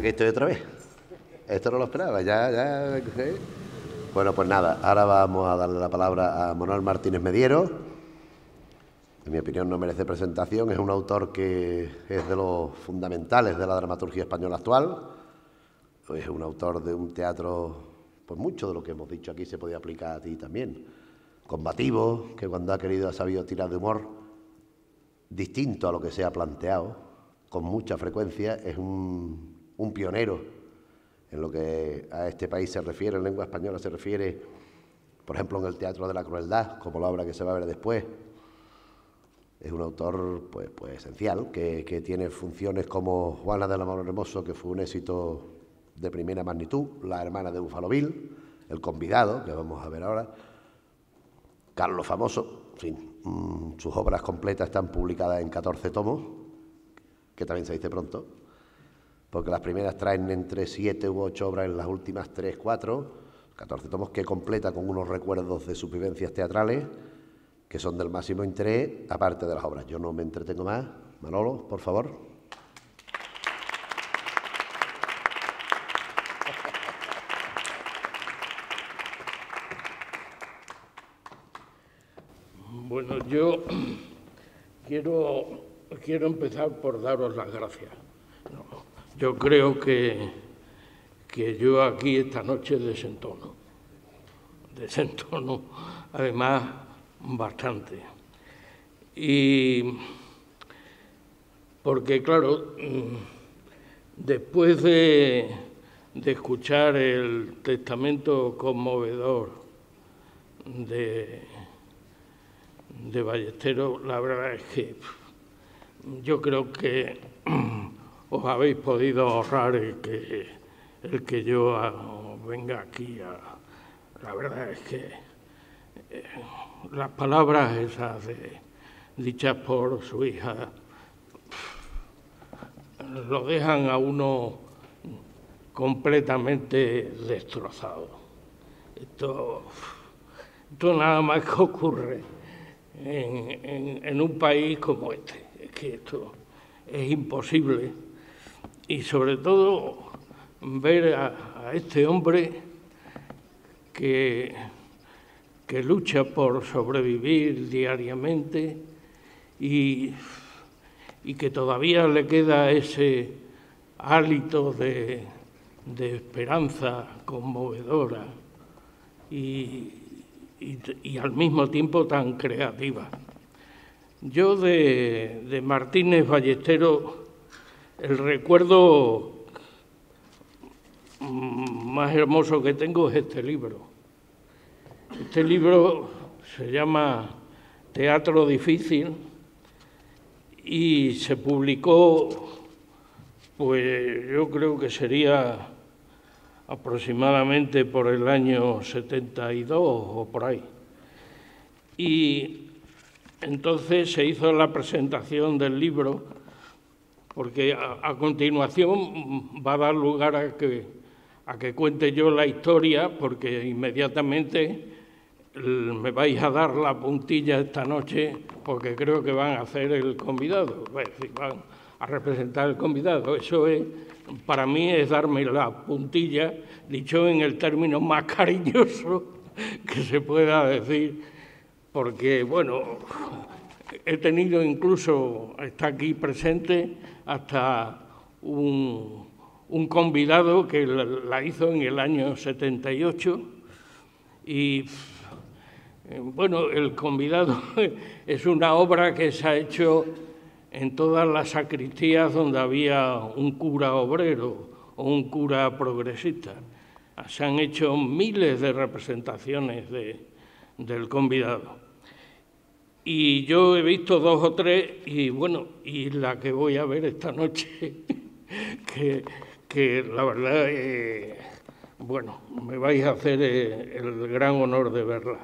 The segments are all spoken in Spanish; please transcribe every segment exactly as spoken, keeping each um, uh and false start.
aquí estoy otra vez. Esto no lo esperaba, ya, ya... ¿eh? Bueno, pues nada, ahora vamos a darle la palabra a Manuel Martínez Mediero. En mi opinión no merece presentación, es un autor que es de los fundamentales de la dramaturgia española actual. Es un autor de un teatro, pues mucho de lo que hemos dicho aquí se podía aplicar a ti también. Combativo, que cuando ha querido ha sabido tirar de humor, distinto a lo que se ha planteado, con mucha frecuencia, es un, un pionero en lo que a este país se refiere, en lengua española se refiere, por ejemplo, en el Teatro de la Crueldad, como la obra que se va a ver después. Es un autor pues, pues esencial, que, que tiene funciones como Juana del Amor Hermoso, que fue un éxito de primera magnitud, La hermana de Buffalo Bill, El convidado, que vamos a ver ahora, Carlos Famoso, en fin, mmm, sus obras completas están publicadas en catorce tomos, que también se dice pronto, porque las primeras traen entre siete u ocho obras, en las últimas tres, cuatro, catorce tomos que completa con unos recuerdos de sus vivencias teatrales, que son del máximo interés, aparte de las obras. Yo no me entretengo más. Manolo, por favor. Bueno, yo quiero, quiero empezar por daros las gracias. Yo creo que, que yo aquí esta noche desentono, desentono, además, bastante. Y porque, claro, después de, de escuchar el testamento conmovedor de, de Ballesteros, la verdad es que yo creo que os habéis podido ahorrar el que, el que yo a, venga aquí a... La verdad es que eh, las palabras esas de, dichas por su hija lo dejan a uno completamente destrozado. Esto, esto nada más que ocurre en, en, en un país como este. Es que esto es imposible. Y sobre todo ver a, a este hombre que, que lucha por sobrevivir diariamente y, y que todavía le queda ese hálito de, de esperanza conmovedora y, y, y al mismo tiempo tan creativa. Yo de, de Martínez Ballesteros, el recuerdo más hermoso que tengo es este libro. Este libro se llama Teatro Difícil y se publicó, pues yo creo que sería aproximadamente por el año setenta y dos o por ahí. Y entonces se hizo la presentación del libro, porque a, a continuación va a dar lugar a que, a que cuente yo la historia, porque inmediatamente me vais a dar la puntilla esta noche, porque creo que van a hacer el convidado, es decir, van a representar el convidado. Eso es, para mí es darme la puntilla, dicho en el término más cariñoso que se pueda decir, porque, bueno, he tenido incluso, está aquí presente, hasta un, un convidado que la hizo en el año setenta y ocho y, bueno, el convidado es una obra que se ha hecho en todas las sacristías donde había un cura obrero o un cura progresista. Se han hecho miles de representaciones de, del convidado. Y yo he visto dos o tres, y bueno, y la que voy a ver esta noche, que, que la verdad, eh, bueno, me vais a hacer eh, el gran honor de verla.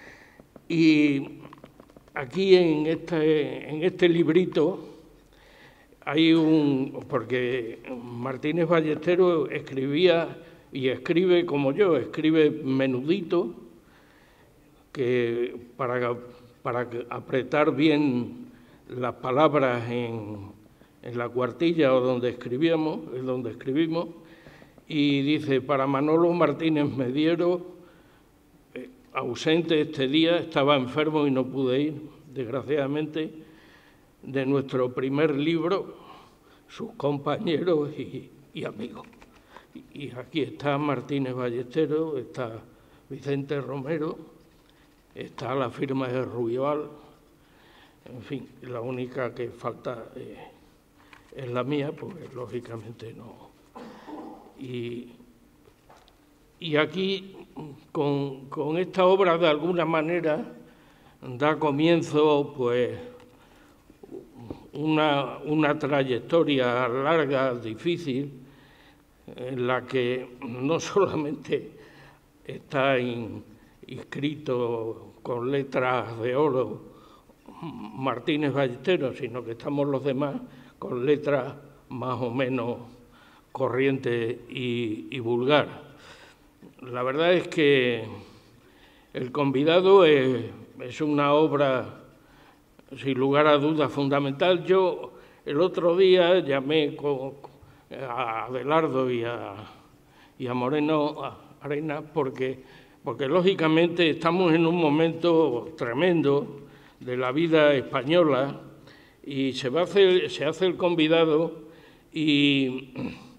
Y aquí en este, en este librito hay un... porque Martínez Ballesteros escribía y escribe como yo, escribe menudito, que para... para apretar bien las palabras en, en la cuartilla o donde escribíamos, es donde escribimos, y dice: para Manolo Martínez Mediero, eh, ausente este día, estaba enfermo y no pude ir, desgraciadamente, de nuestro primer libro, sus compañeros y, y amigos. Y, y aquí está Martínez Ballesteros, está Vicente Romero, está la firma de Rubial, en fin, la única que falta eh, es la mía, pues lógicamente no. Y, y aquí, con, con esta obra, de alguna manera, da comienzo, pues, una, una trayectoria larga, difícil, en la que no solamente está in, inscrito con letras de oro Martínez Ballesteros, sino que estamos los demás con letras más o menos corriente y, y vulgar. La verdad es que El convidado es, es una obra, sin lugar a dudas, fundamental. Yo el otro día llamé con, a Abelardo y a, y a Moreno Arenas porque, porque, lógicamente, estamos en un momento tremendo de la vida española y se, va a hacer, se hace el convidado y...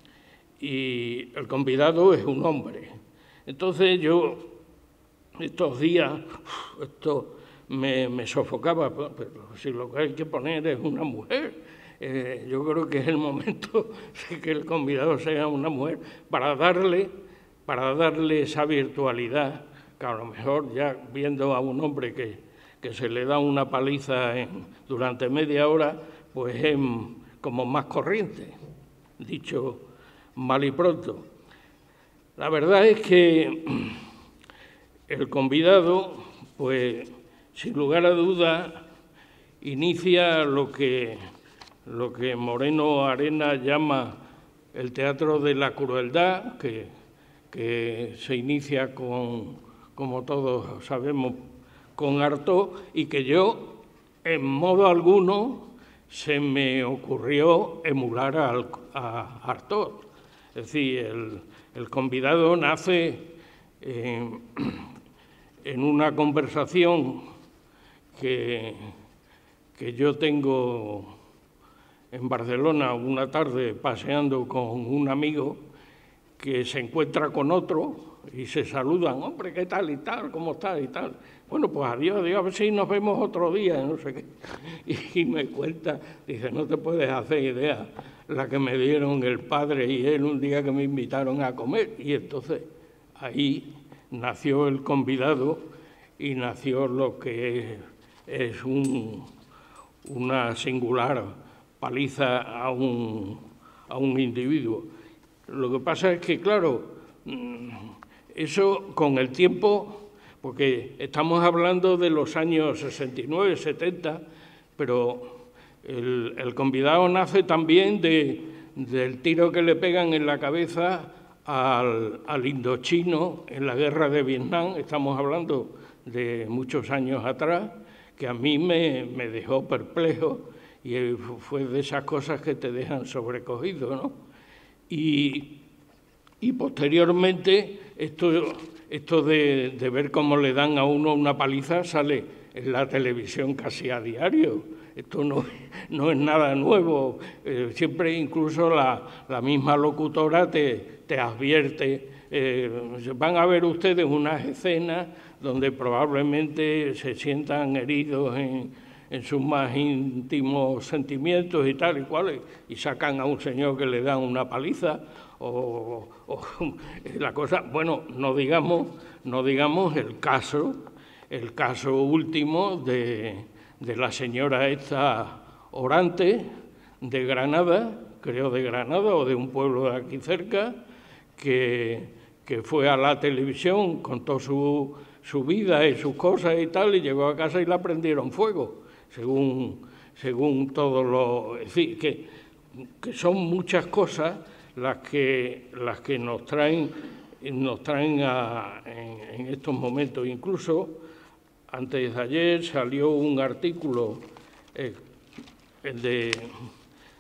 y el convidado es un hombre. Entonces yo, estos días, esto me, me sofocaba, pero si lo que hay que poner es una mujer, eh, yo creo que es el momento de que el convidado sea una mujer para darle, para darle esa virtualidad, que a lo mejor ya viendo a un hombre que, que se le da una paliza en, durante media hora, pues es como más corriente, dicho mal y pronto. La verdad es que el convidado, pues, sin lugar a dudas, inicia lo que, lo que Moreno Arenas llama el teatro de la crueldad, que, que se inicia con, como todos sabemos, con Artaud, y que yo, en modo alguno, se me ocurrió emular a, a Artaud. Es decir, el, el convidado nace eh, en una conversación que, que yo tengo en Barcelona una tarde paseando con un amigo que se encuentra con otro y se saludan: hombre, ¿qué tal y tal? ¿Cómo estás y tal? Bueno, pues adiós, adiós, a ver si nos vemos otro día, no sé qué. Y, y me cuenta, dice: no te puedes hacer idea la que me dieron el padre y él un día que me invitaron a comer. Y entonces ahí nació el convidado y nació lo que es, es un, una singular paliza a un, a un individuo. Lo que pasa es que, claro, eso con el tiempo, porque estamos hablando de los años sesenta y nueve, setenta, pero el, el convidado nace también de, del tiro que le pegan en la cabeza al, al indochino en la guerra de Vietnam. Estamos hablando de muchos años atrás, que a mí me, me dejó perplejo y fue de esas cosas que te dejan sobrecogido, ¿no? Y, y posteriormente, esto, esto de, de ver cómo le dan a uno una paliza sale en la televisión casi a diario. Esto no, no es nada nuevo. Eh, siempre incluso la, la misma locutora te, te advierte. Eh, van a ver ustedes unas escenas donde probablemente se sientan heridos en, en sus más íntimos sentimientos y tal y cual, y sacan a un señor que le dan una paliza, o, o la cosa, bueno, no digamos, no digamos el caso, el caso último de, de la señora esta Orante, de Granada, creo de Granada o de un pueblo de aquí cerca, que, que fue a la televisión, contó su, su vida y sus cosas y tal, y llegó a casa y la prendieron fuego, según, según todo lo... Es decir, que, que son muchas cosas las que, las que nos traen, nos traen a, en, en estos momentos. Incluso, antes de ayer salió un artículo eh, de,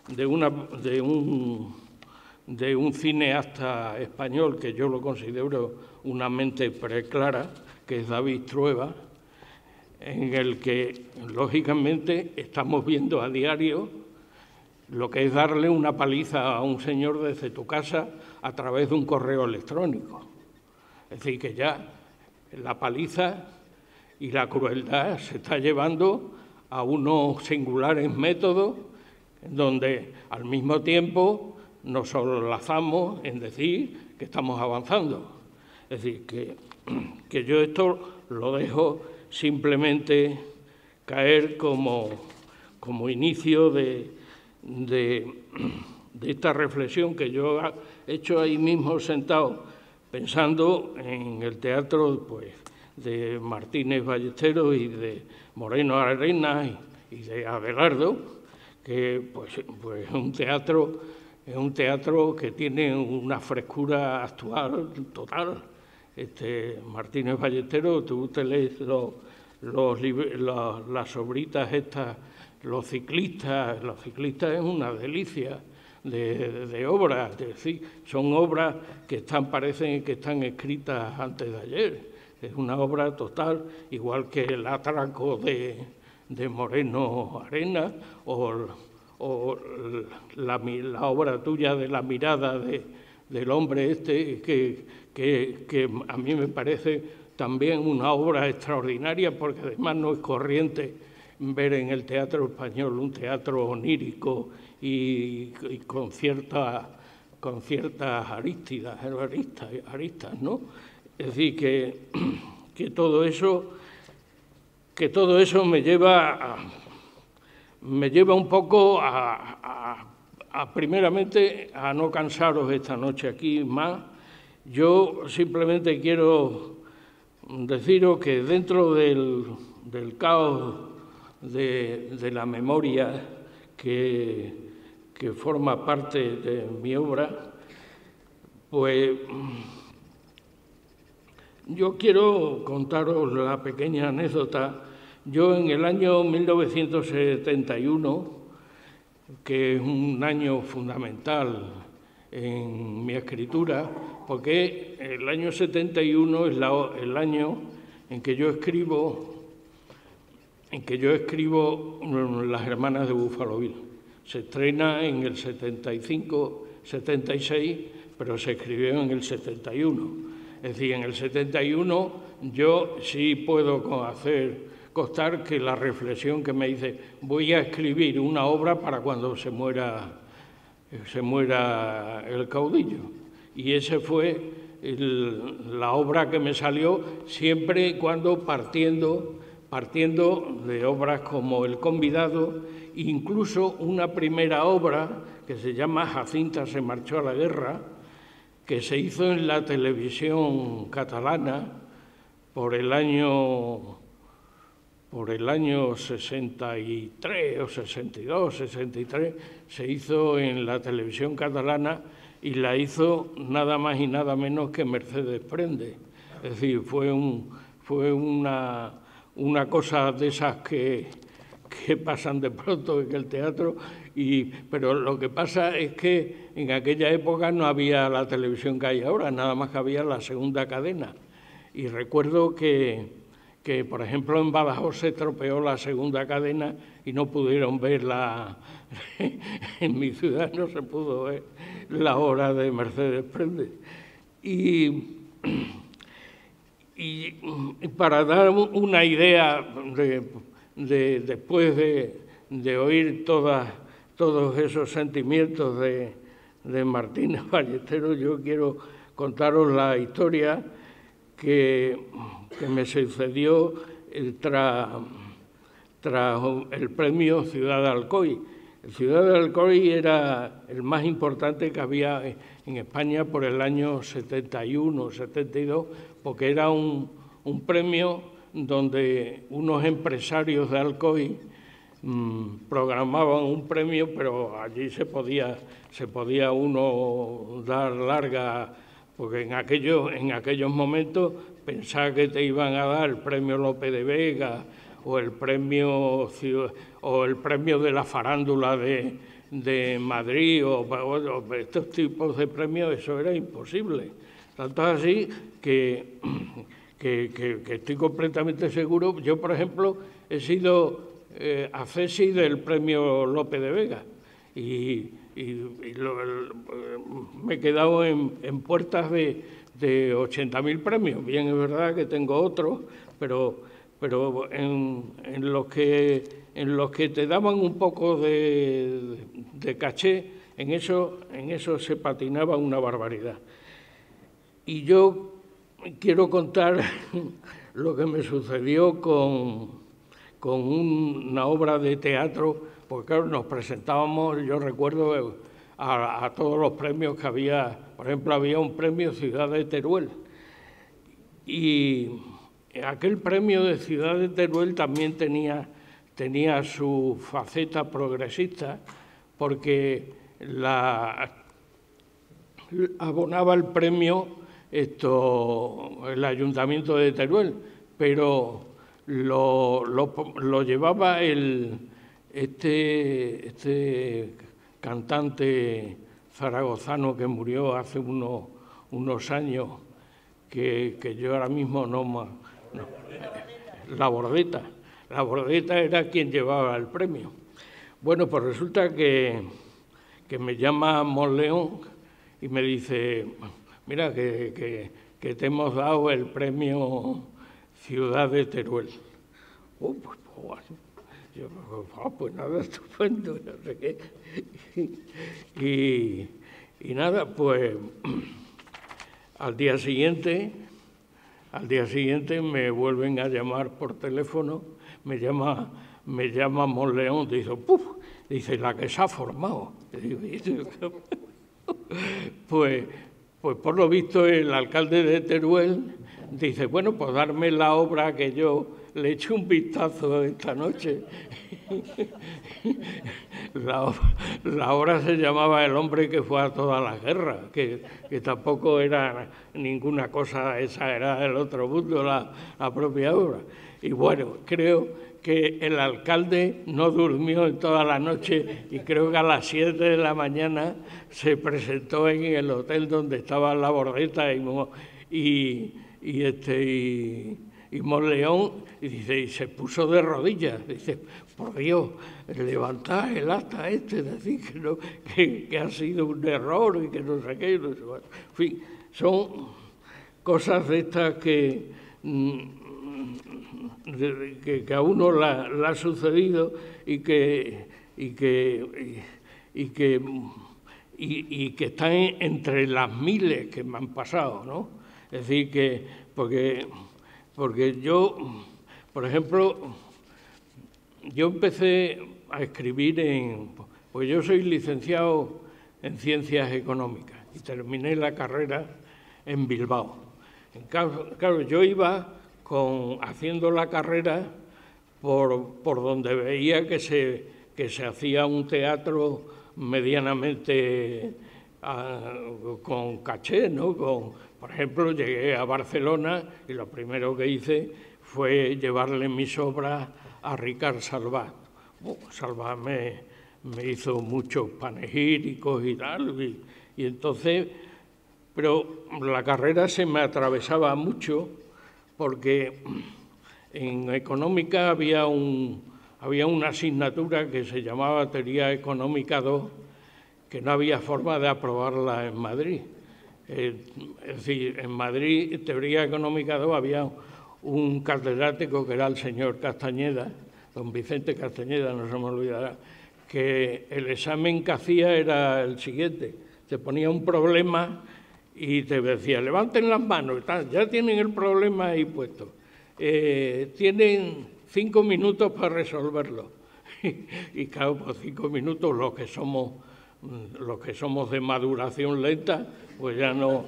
de, una, de, un, de un cineasta español que yo lo considero una mente preclara, que es David Trueba, en el que, lógicamente, estamos viendo a diario lo que es darle una paliza a un señor desde tu casa a través de un correo electrónico. Es decir, que ya la paliza y la crueldad se está llevando a unos singulares métodos donde al mismo tiempo nos solazamos en decir que estamos avanzando. Es decir, que, que yo esto lo dejo simplemente caer como, como inicio de, de, de esta reflexión que yo he hecho ahí mismo sentado, pensando en el teatro pues, de Martínez Ballesteros y de Moreno Arenas y, y de Abelardo, que pues, pues es un teatro, es un teatro que tiene una frescura actual total. Este, Martínez Ballesteros, tú te lees los, los, los, las obritas estas, los ciclistas, los ciclistas es una delicia de, de obras, es decir, son obras que están, parecen que están escritas antes de ayer, es una obra total, igual que el atraco de, de Moreno Arenas o, o la, la obra tuya de la mirada de, del hombre este que Que, que a mí me parece también una obra extraordinaria, porque además no es corriente ver en el teatro español un teatro onírico y, y con ciertas con ciertas arístidas, aristas, aristas, ¿no? Es decir, que, que todo eso que todo eso me lleva a, me lleva un poco a, a, a primeramente a no cansaros esta noche aquí más. Yo simplemente quiero deciros que dentro del, del caos de, de la memoria que, que forma parte de mi obra, pues yo quiero contaros la pequeña anécdota. Yo en el año mil novecientos setenta y uno, que es un año fundamental en mi escritura, porque el año setenta y uno es la, el año en que yo escribo, en que yo escribo Las Hermanas de Buffalo Bill. Se estrena en el setenta y cinco, setenta y seis, pero se escribió en el setenta y uno. Es decir, en el setenta y uno yo sí puedo hacer constar que la reflexión que me dice, voy a escribir una obra para cuando se muera se muera el caudillo. Y esa fue el, la obra que me salió, siempre y cuando partiendo, partiendo de obras como El convidado, incluso una primera obra que se llama Jacinta se marchó a la guerra, que se hizo en la televisión catalana por el año... por el año sesenta y tres o sesenta y dos, sesenta y tres, se hizo en la televisión catalana y la hizo nada más y nada menos que Mercedes Prende. Es decir, fue, un, fue una, una cosa de esas que, que pasan de pronto en el teatro, y, pero lo que pasa es que en aquella época no había la televisión que hay ahora, nada más que había la segunda cadena. Y recuerdo que... que, por ejemplo, en Badajoz se estropeó la segunda cadena y no pudieron verla. En mi ciudad no se pudo ver la obra de Mercedes Prende. Y, y para dar una idea, de, de, después de, de oír todas, todos esos sentimientos de, de Martínez Ballesteros, yo quiero contaros la historia que... que me sucedió tras tra el premio Ciudad de Alcoy. El Ciudad de Alcoy era el más importante que había en España por el año setenta y uno, setenta y dos, porque era un, un premio donde unos empresarios de Alcoy mmm, programaban un premio, pero allí se podía, se podía uno dar larga, porque en aquellos, en aquellos momentos pensaba que te iban a dar el premio Lope de Vega o el premio, o el premio de la farándula de, de Madrid o, o, o estos tipos de premios, eso era imposible. Tanto así que, que, que, que estoy completamente seguro. Yo, por ejemplo, he sido eh, accesi del premio Lope de Vega y, y, y lo, el, me he quedado en, en puertas de, de ochenta mil premios. Bien, es verdad que tengo otros, pero, pero en, en, los que, en los que te daban un poco de, de caché, en eso, en eso se patinaba una barbaridad. Y yo quiero contar lo que me sucedió con, con una obra de teatro, porque claro, nos presentábamos, yo recuerdo, a, a todos los premios que había. Por ejemplo, había un premio Ciudad de Teruel, y aquel premio de Ciudad de Teruel también tenía, tenía su faceta progresista, porque la, abonaba el premio esto, el Ayuntamiento de Teruel, pero lo, lo, lo llevaba el, este, este cantante zaragozano que murió hace unos, unos años, que, que yo ahora mismo no, no... La Bordeta. La Bordeta era quien llevaba el premio. Bueno, pues resulta que, que me llama Monleón y me dice: mira, que, que, que te hemos dado el premio Ciudad de Teruel. Oh, pues, pues, yo, oh, pues nada, estupendo, no sé qué. Y, y nada, pues al día siguiente, al día siguiente me vuelven a llamar por teléfono, me llama, me llama Monleón, dice, ¡puf! Dice, la que se ha formado. Pues... Pues por lo visto el alcalde de Teruel dice, bueno, pues darme la obra que yo le eché un vistazo esta noche. La obra, la obra se llamaba El hombre que fue a todas las guerras, que, que tampoco era ninguna cosa exagerada del otro mundo, la, la propia obra. Y bueno, creo que el alcalde no durmió en toda la noche y creo que a las siete de la mañana se presentó en el hotel donde estaba la Bordeta y, y, y, este, y, y Monleón, y, dice, y se puso de rodillas. Dice, por Dios, levantad el acta este, decir que, no, que, que ha sido un error y que no sé qué. No sé, bueno, en fin, son cosas de estas que... Mmm, Que, que a uno le ha sucedido y que y que y, y que y, y que están entre las miles que me han pasado, ¿no? Es decir, que porque porque yo, por ejemplo, yo empecé a escribir en, pues yo soy licenciado en Ciencias Económicas y terminé la carrera en Bilbao. En caso, claro, yo iba Con, haciendo la carrera por, por donde veía que se, que se hacía un teatro medianamente uh, con caché, ¿no? Con, por ejemplo, llegué a Barcelona y lo primero que hice fue llevarle mis obras a Ricard Salvat. Oh, Salvat me, me hizo muchos panegíricos y tal, y, y entonces, pero la carrera se me atravesaba mucho, porque en económica había, un, había una asignatura que se llamaba Teoría Económica dos, que no había forma de aprobarla en Madrid. Eh, es decir, en Madrid, Teoría Económica dos, había un catedrático que era el señor Castañeda, don Vicente Castañeda, no se me olvidará, que el examen que hacía era el siguiente: te ponía un problema y te decía, levanten las manos, ya tienen el problema ahí puesto. Eh, tienen cinco minutos para resolverlo. Y claro, por cinco minutos los que somos, los que somos de maduración lenta, pues ya no,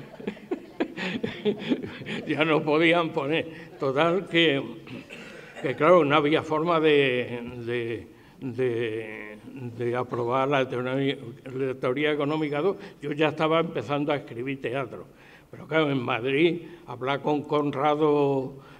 ya no podían poner. Total que, que claro, no había forma de, de, de de aprobar la teoría, la teoría económica dos, yo ya estaba empezando a escribir teatro. Pero claro, en Madrid, hablar con Conrado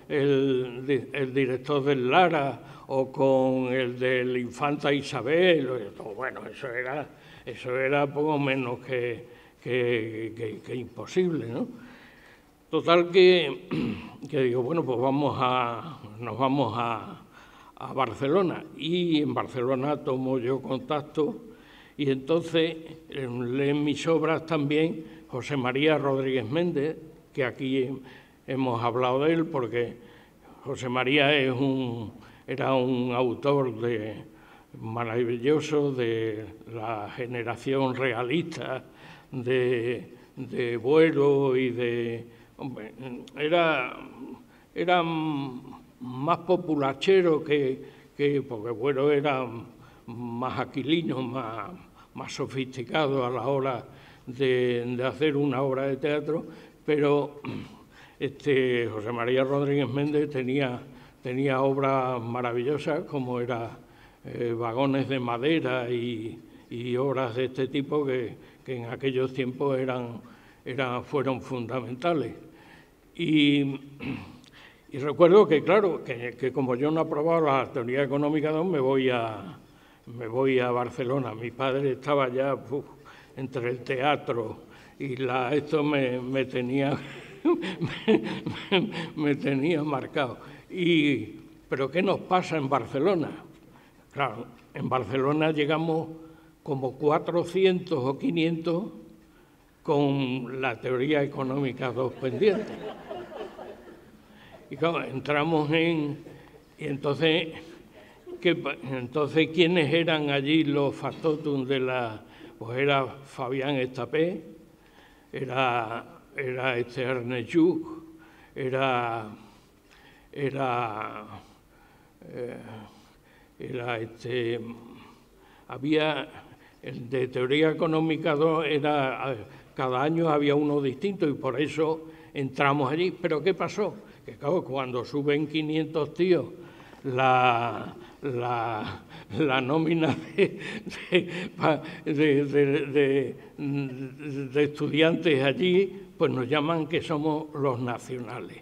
el, el director del Lara o con el del Infanta Isabel. Bueno, eso era, eso era poco menos que, que, que, que imposible, ¿no? Total que, que digo, bueno, pues vamos a, nos vamos a, a Barcelona. Y en Barcelona tomo yo contacto y entonces leen mis obras también José María Rodríguez Méndez, que aquí hemos hablado de él porque José María es un, era un autor de, maravilloso de la generación realista, de, de Buero y de... Hombre, era, era más populachero que, que... porque Buero era más aquilino, más, más sofisticado a la hora de, de hacer una obra de teatro, pero este, José María Rodríguez Méndez tenía, tenía obras maravillosas como era eh, Vagones de madera y, y obras de este tipo que, que en aquellos tiempos eran, eran, fueron fundamentales. Y, y recuerdo que, claro, que, que como yo no aprobaba la teoría económica, me voy a, me voy a Barcelona. Mi padre estaba ya uf, entre el teatro y la, esto me, me tenía me, me, me tenía marcado. Y, ¿pero qué nos pasa en Barcelona? Claro, en Barcelona llegamos como cuatrocientos o quinientos con la teoría económica dos pendientes. Y claro, entramos en... Y entonces, ¿qué, entonces, ¿quiénes eran allí los factotum de la...? Pues era Fabián Estapé, era, era este Ernest Lluch, era... Era... Eh, era este... Había... El de teoría económica dos era... Cada año había uno distinto y por eso entramos allí. ¿Pero qué pasó? Que claro, cuando suben quinientos tíos, la, la, la nómina de, de, de, de, de estudiantes allí, pues nos llaman que somos los nacionales.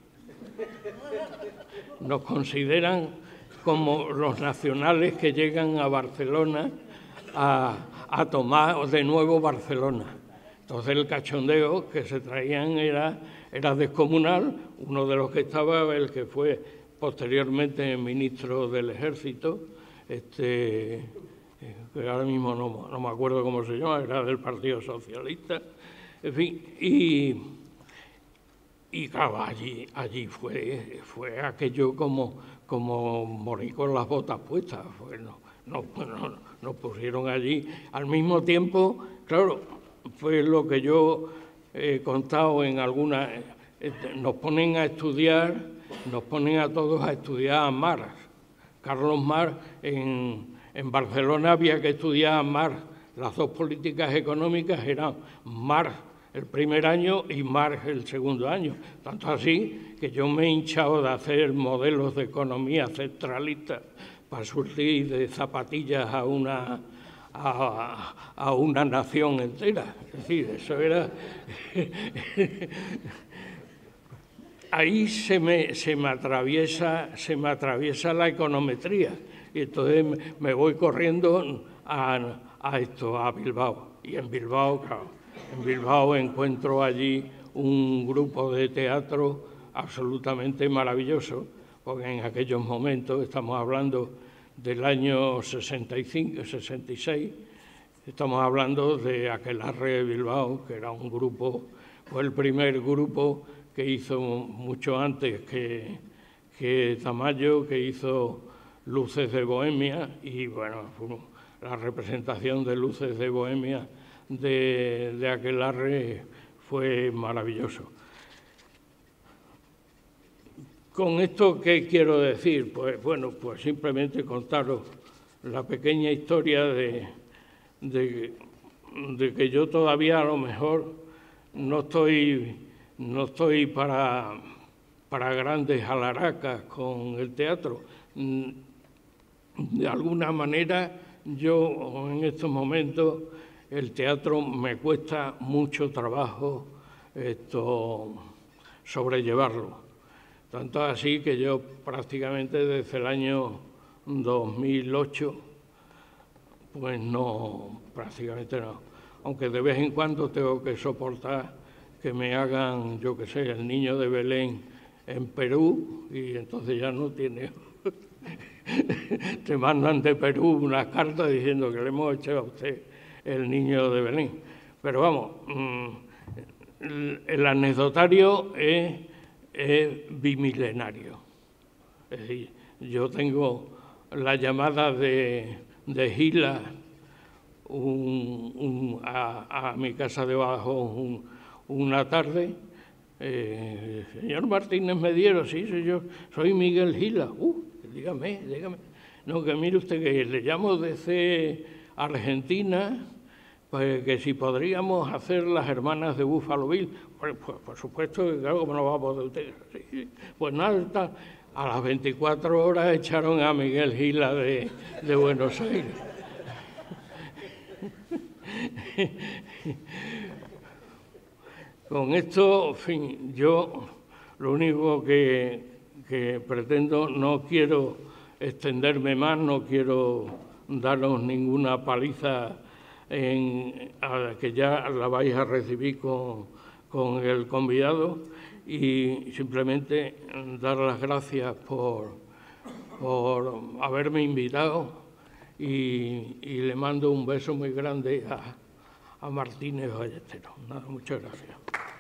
Nos consideran como los nacionales que llegan a Barcelona a, a tomar de nuevo Barcelona. Entonces el cachondeo que se traían era, era descomunal. Uno de los que estaba, el que fue posteriormente ministro del Ejército, este, que ahora mismo no, no me acuerdo cómo se llama, era del Partido Socialista, en fin, y, y claro, allí, allí fue, fue aquello como, como morir con las botas puestas. Pues no, no, no, nos pusieron allí al mismo tiempo, claro. Fue lo que yo he contado en algunas... Nos ponen a estudiar, nos ponen a todos a estudiar a Marx. Carlos Marx, en, en Barcelona había que estudiar a Marx. Las dos políticas económicas eran Marx el primer año y Marx el segundo año. Tanto así que yo me he hinchado de hacer modelos de economía centralista para surtir de zapatillas a una... A, a una nación entera. Es decir, eso era... Ahí se me, se, me atraviesa, se me atraviesa la econometría y entonces me voy corriendo a, a esto, a Bilbao. Y en Bilbao, claro, en Bilbao encuentro allí un grupo de teatro absolutamente maravilloso, porque en aquellos momentos, estamos hablando del año sesenta y cinco, sesenta y seis, estamos hablando de Aquelarre de Bilbao, que era un grupo, fue el primer grupo que hizo mucho antes que, que Tamayo, que hizo Luces de Bohemia, y bueno, la representación de Luces de Bohemia de, de Aquelarre fue maravilloso. Con esto, ¿qué quiero decir? Pues bueno, pues simplemente contaros la pequeña historia de, de, de que yo todavía a lo mejor no estoy, no estoy para, para grandes alaracas con el teatro. De alguna manera, yo en estos momentos el teatro me cuesta mucho trabajo esto, sobrellevarlo. Tanto así que yo prácticamente desde el año dos mil ocho, pues no, prácticamente no. Aunque de vez en cuando tengo que soportar que me hagan, yo qué sé, el niño de Belén en Perú, y entonces ya no tiene... Te mandan de Perú una carta diciendo que le hemos hecho a usted el niño de Belén. Pero vamos, el anecdotario es, es bimilenario. Es decir, yo tengo la llamada de, de Gila un, un, a, a mi casa de Badajoz un, una tarde. Eh, señor Martínez Mediero, sí, soy yo, soy Miguel Gila. Uh, dígame, dígame. No, que mire usted que le llamo desde Argentina, pues que si podríamos hacer las hermanas de Buffalo Bill. Pues, pues por supuesto, que claro, como no va a poder usted. Sí, pues nada, está. A las veinticuatro horas echaron a Miguel Gila de, de Buenos Aires. Con esto, en fin, yo lo único que, que pretendo, no quiero extenderme más, no quiero daros ninguna paliza en, a que ya la vais a recibir con, con el convidado, y simplemente dar las gracias por, por haberme invitado, y, y le mando un beso muy grande a, a Martínez Ballesteros. Nada, muchas gracias.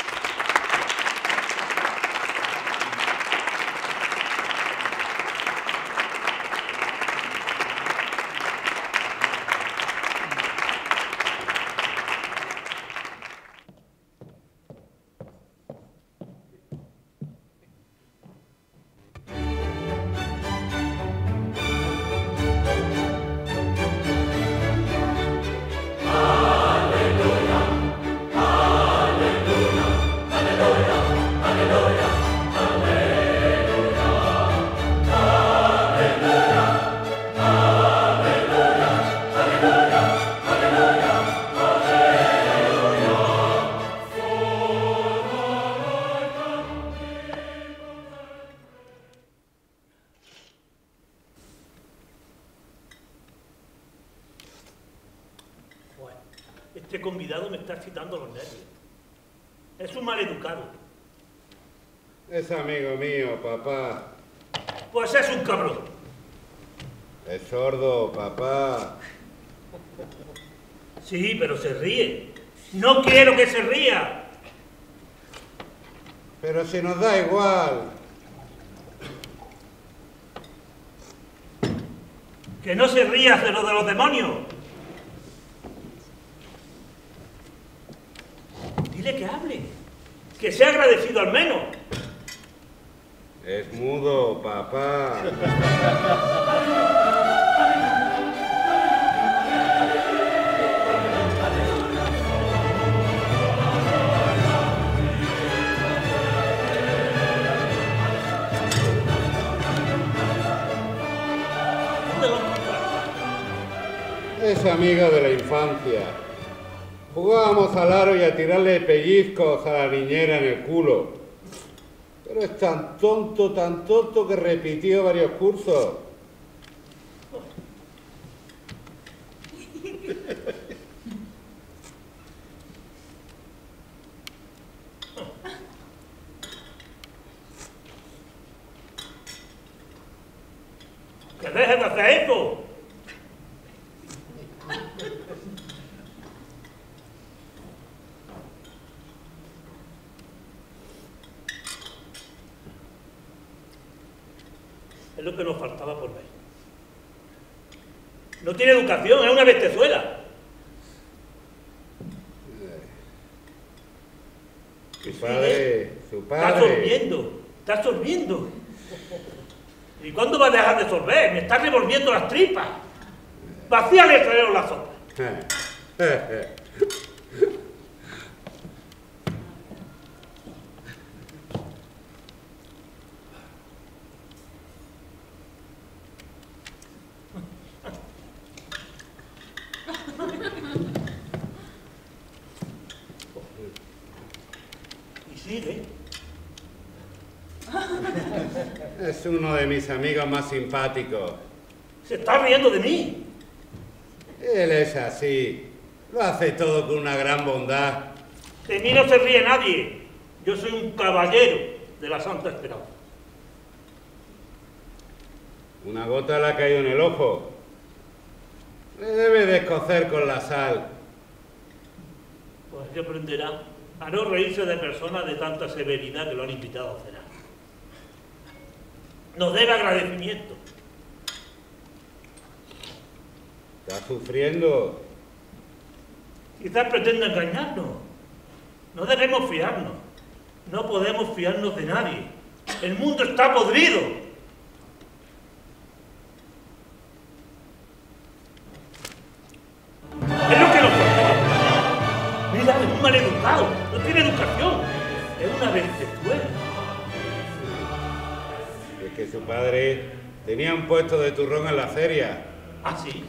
Este convidado me está excitando los nervios. Es un maleducado. Es amigo mío, papá. Pues es un cabrón. Es sordo, papá. Sí, pero se ríe. No quiero que se ría. Pero si nos da igual. Que no se ría de lo de los demonios. Dile que hable. Que sea agradecido al menos. Es mudo, papá. Es amigo de la infancia. Jugábamos al aro y a tirarle pellizcos a la niñera en el culo. Pero es tan tonto, tan tonto que repitió varios cursos. ¡Que dejes de hacer eso! Es lo que nos faltaba por ver. No tiene educación, es una bestezuela. Su padre, su padre. Está sorbiendo, está sorbiendo. ¿Y cuándo va a dejar de sorber? Me está revolviendo las tripas. Vacíale el cerebro la sopa. Y sigue. uno de mis amigos más simpáticos. Se está riendo de mí. Él es así. Lo hace todo con una gran bondad. De mí no se ríe nadie. Yo soy un caballero de la Santa Esperanza. Una gota le ha caído en el ojo. Le debe de escocer con la sal. Pues que aprenderá a no reírse de personas de tanta severidad que lo han invitado a cenar. Nos debe agradecimiento. Está sufriendo. Quizás pretenda engañarnos. No debemos fiarnos. No podemos fiarnos de nadie. El mundo está podrido. Es lo que nos faltaba. Mira, es un maleducado. No tiene educación. Es una ventezuela. Es que su padre tenía un puesto de turrón en la feria. ¿Ah, sí?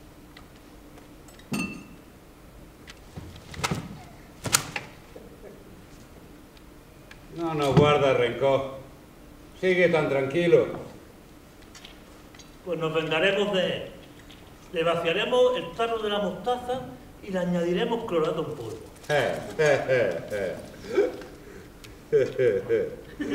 No nos guarda rencor. Sigue tan tranquilo. Pues nos vengaremos de él. Le vaciaremos el tarro de la mostaza y le añadiremos clorato en polvo. Eh, eh, eh, eh.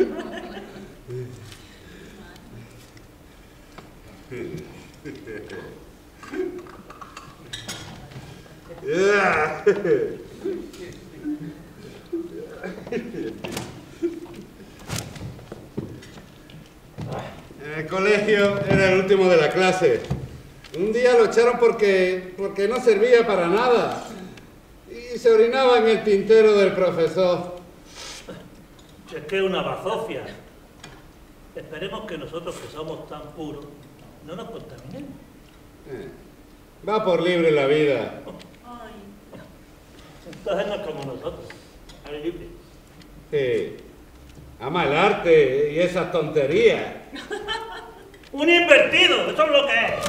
En el colegio era el último de la clase. Un día lo echaron porque, porque no servía para nada y se orinaba en el tintero del profesor. Es que es una bazofia. Esperemos que nosotros, que somos tan puros, no nos contaminemos. Eh, va por libre la vida. Entonces no es como nosotros, al libre. Sí. Ama el arte y esas tonterías. ¡Un invertido! ¡Eso es lo que es!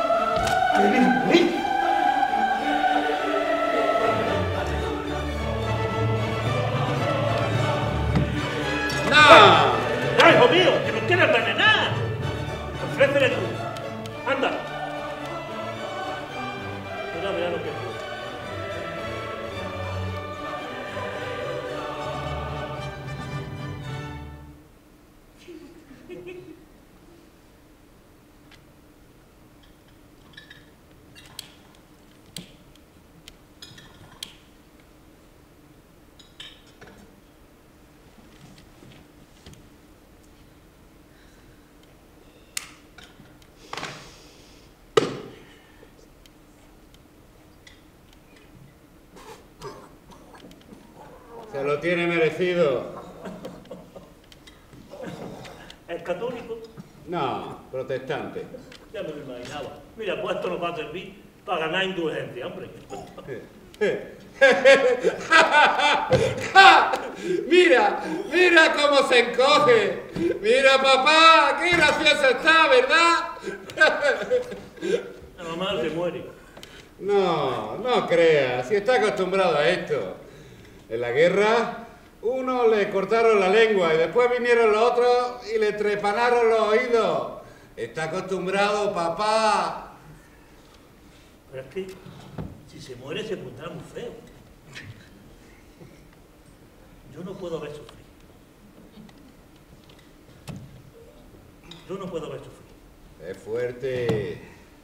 ¡No! ¡Ah, hijo mío! ¡Que nos quieres envenenar! Ofrécele tú. ¡Anda! Mira, mira lo que es. Se lo tiene merecido. ¿Es católico? No, protestante. Ya me lo imaginaba. Mira, pues esto nos va a servir para ganar indulgencia, hombre. Mira, mira cómo se encoge. Mira, papá, qué gracioso está, ¿verdad? La mamá se muere. No, no creas, si está acostumbrado a esto. En la guerra, uno le cortaron la lengua y después vinieron los otros y le trepanaron los oídos. Está acostumbrado, papá. Pero es que si se muere se pondrá muy feo. Yo no puedo ver sufrir. Yo no puedo ver sufrir. Es fuerte.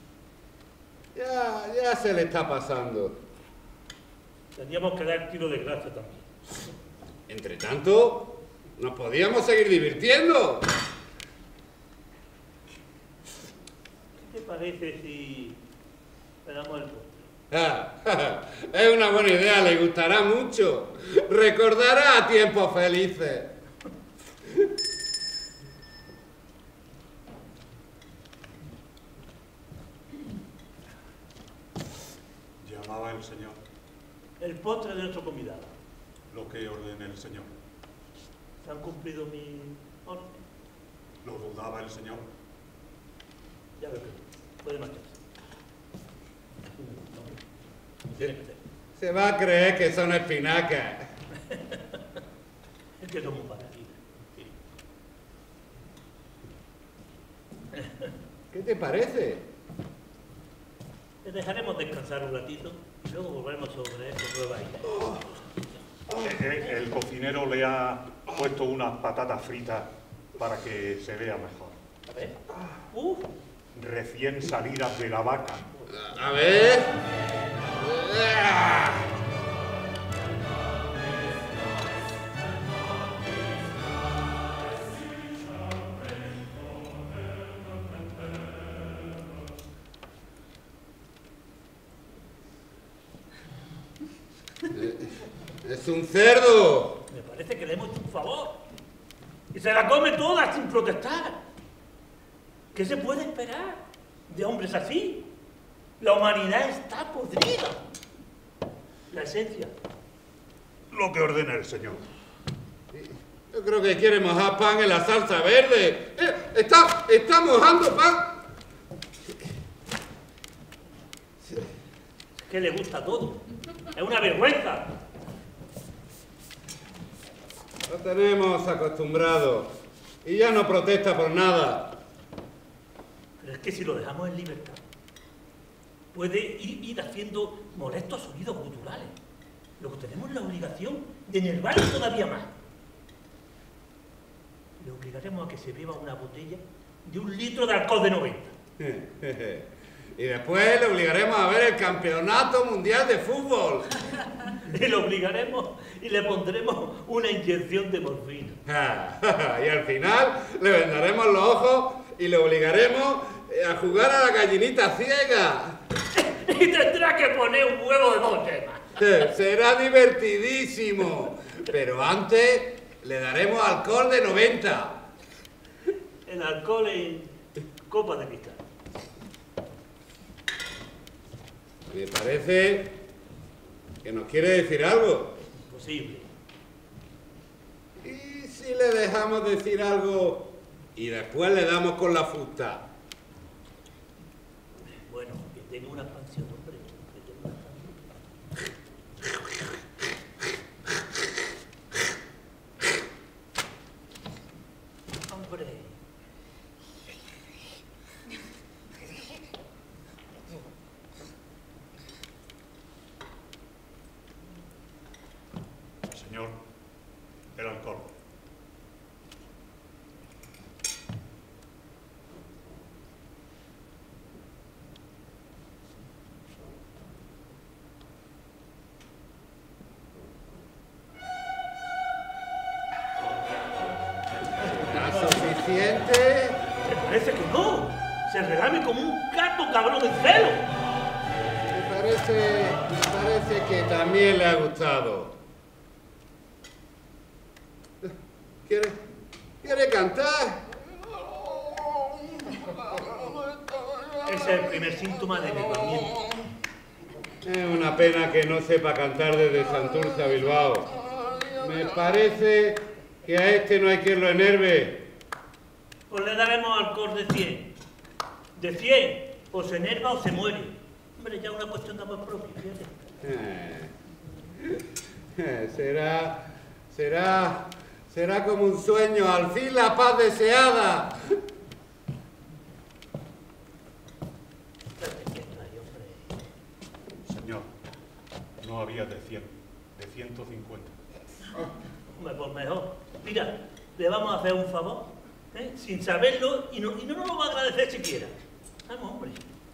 Ya, ya se le está pasando. Tendríamos que dar tiro de gracia también. Entre tanto, nos podíamos seguir divirtiendo. ¿Qué te parece si le damos el postre? Ah, es una buena idea, le gustará mucho. Recordará a tiempos felices. Llamaba el Señor. El postre de nuestro convidado. Lo que ordene el Señor. ¿Se han cumplido mis órdenes? Lo dudaba el Señor. Ya veo que no. Puede marcharse. Tiene que ser. Se va a creer que son espinacas. Es que somos parecidos. Sí. te parece? Le dejaremos descansar un ratito y luego volveremos sobre esta nueva idea. El, el- el cocinero le ha puesto unas patatas fritas para que se vea mejor. A ver. Uf, Recién salidas de la vaca. A ver. Es un cerdo. me parece que le hemos hecho un favor. Y se la come toda sin protestar. ¿Qué se puede esperar de hombres así? La humanidad está podrida. La esencia. Lo que ordena el señor. Yo creo que quiere mojar pan en la salsa verde. Eh, Está, está mojando pan. Es que le gusta todo. Es una vergüenza. Lo tenemos acostumbrado. Y ya no protesta por nada. Pero es que si lo dejamos en libertad, puede ir, ir haciendo molestos sonidos guturales. Luego tenemos la obligación de enervarlo todavía más. Le obligaremos a que se beba una botella de un litro de alcohol de noventa. Y después le obligaremos a ver el campeonato mundial de fútbol. Y le obligaremos y le pondremos una inyección de morfina. Y al final le vendaremos los ojos y le obligaremos a jugar a la gallinita ciega. Y tendrá que poner un huevo de dos yemas. Será divertidísimo. Pero antes le daremos alcohol de noventa. El alcohol en copa de cristal. Me parece que nos quiere decir algo. Imposible. ¿Y si le dejamos decir algo y después le damos con la fusta? Bueno, que tenga una expansión, hombre. Que tenga una expansión. Hombre. Señor, el alcohol. ¿Está suficiente? Me parece que no. Se relame como un gato cabrón de celo. Me parece, me parece que también le ha gustado. ¿Quiere, quiere cantar? Ese es el primer síntoma de enervamiento. Es una pena que no sepa cantar desde Santurce a Bilbao. Me parece que a este no hay quien lo enerve. Pues le daremos alcohol de cien. De cien. O se enerva o se muere. Hombre, ya es una cuestión de amor propio, fíjate. Eh, eh, será, será, será como un sueño, al fin la paz deseada. Espérate quieto ahí, hombre. Señor, no había de cien, de ciento cincuenta. Hombre, pues mejor. Mira, le vamos a hacer un favor, ¿eh? Sin saberlo, y no, y no nos lo va a agradecer siquiera. Vamos, hombre.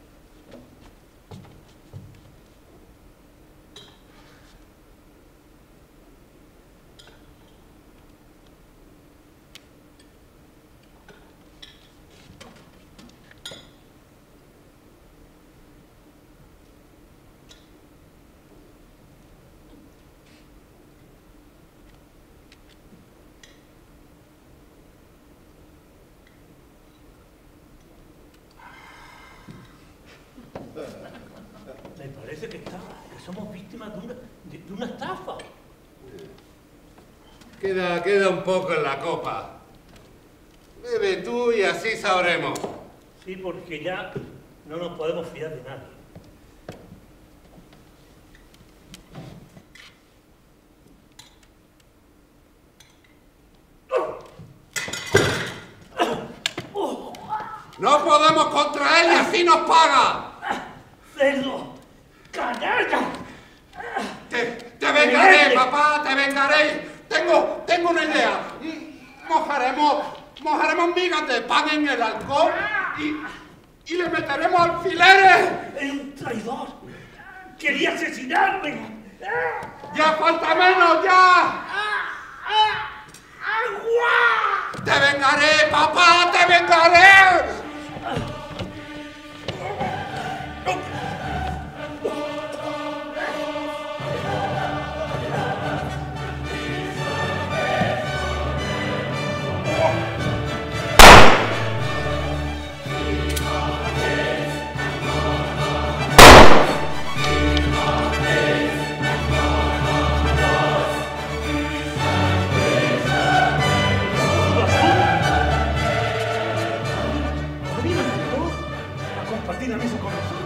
Me parece que, está, que somos víctimas de una, de, de una estafa. Queda, queda un poco en la copa. Bebe tú y así sabremos. Sí, porque ya no nos podemos fiar de nadie. ¡No podemos contra nos paga? ¡Cerdo! ¡Canalla! Te, te vengaré, papá, te vengaré. Tengo, tengo una idea. Mojaremos, mojaremos migas de pan en el alcohol y, y le meteremos alfileres. ¡Es un traidor! ¡Quería asesinarme! ¡Ya falta menos, ya! ¡Agua! ¡Te vengaré, papá, te vengaré! Compartir la mesa con nosotros.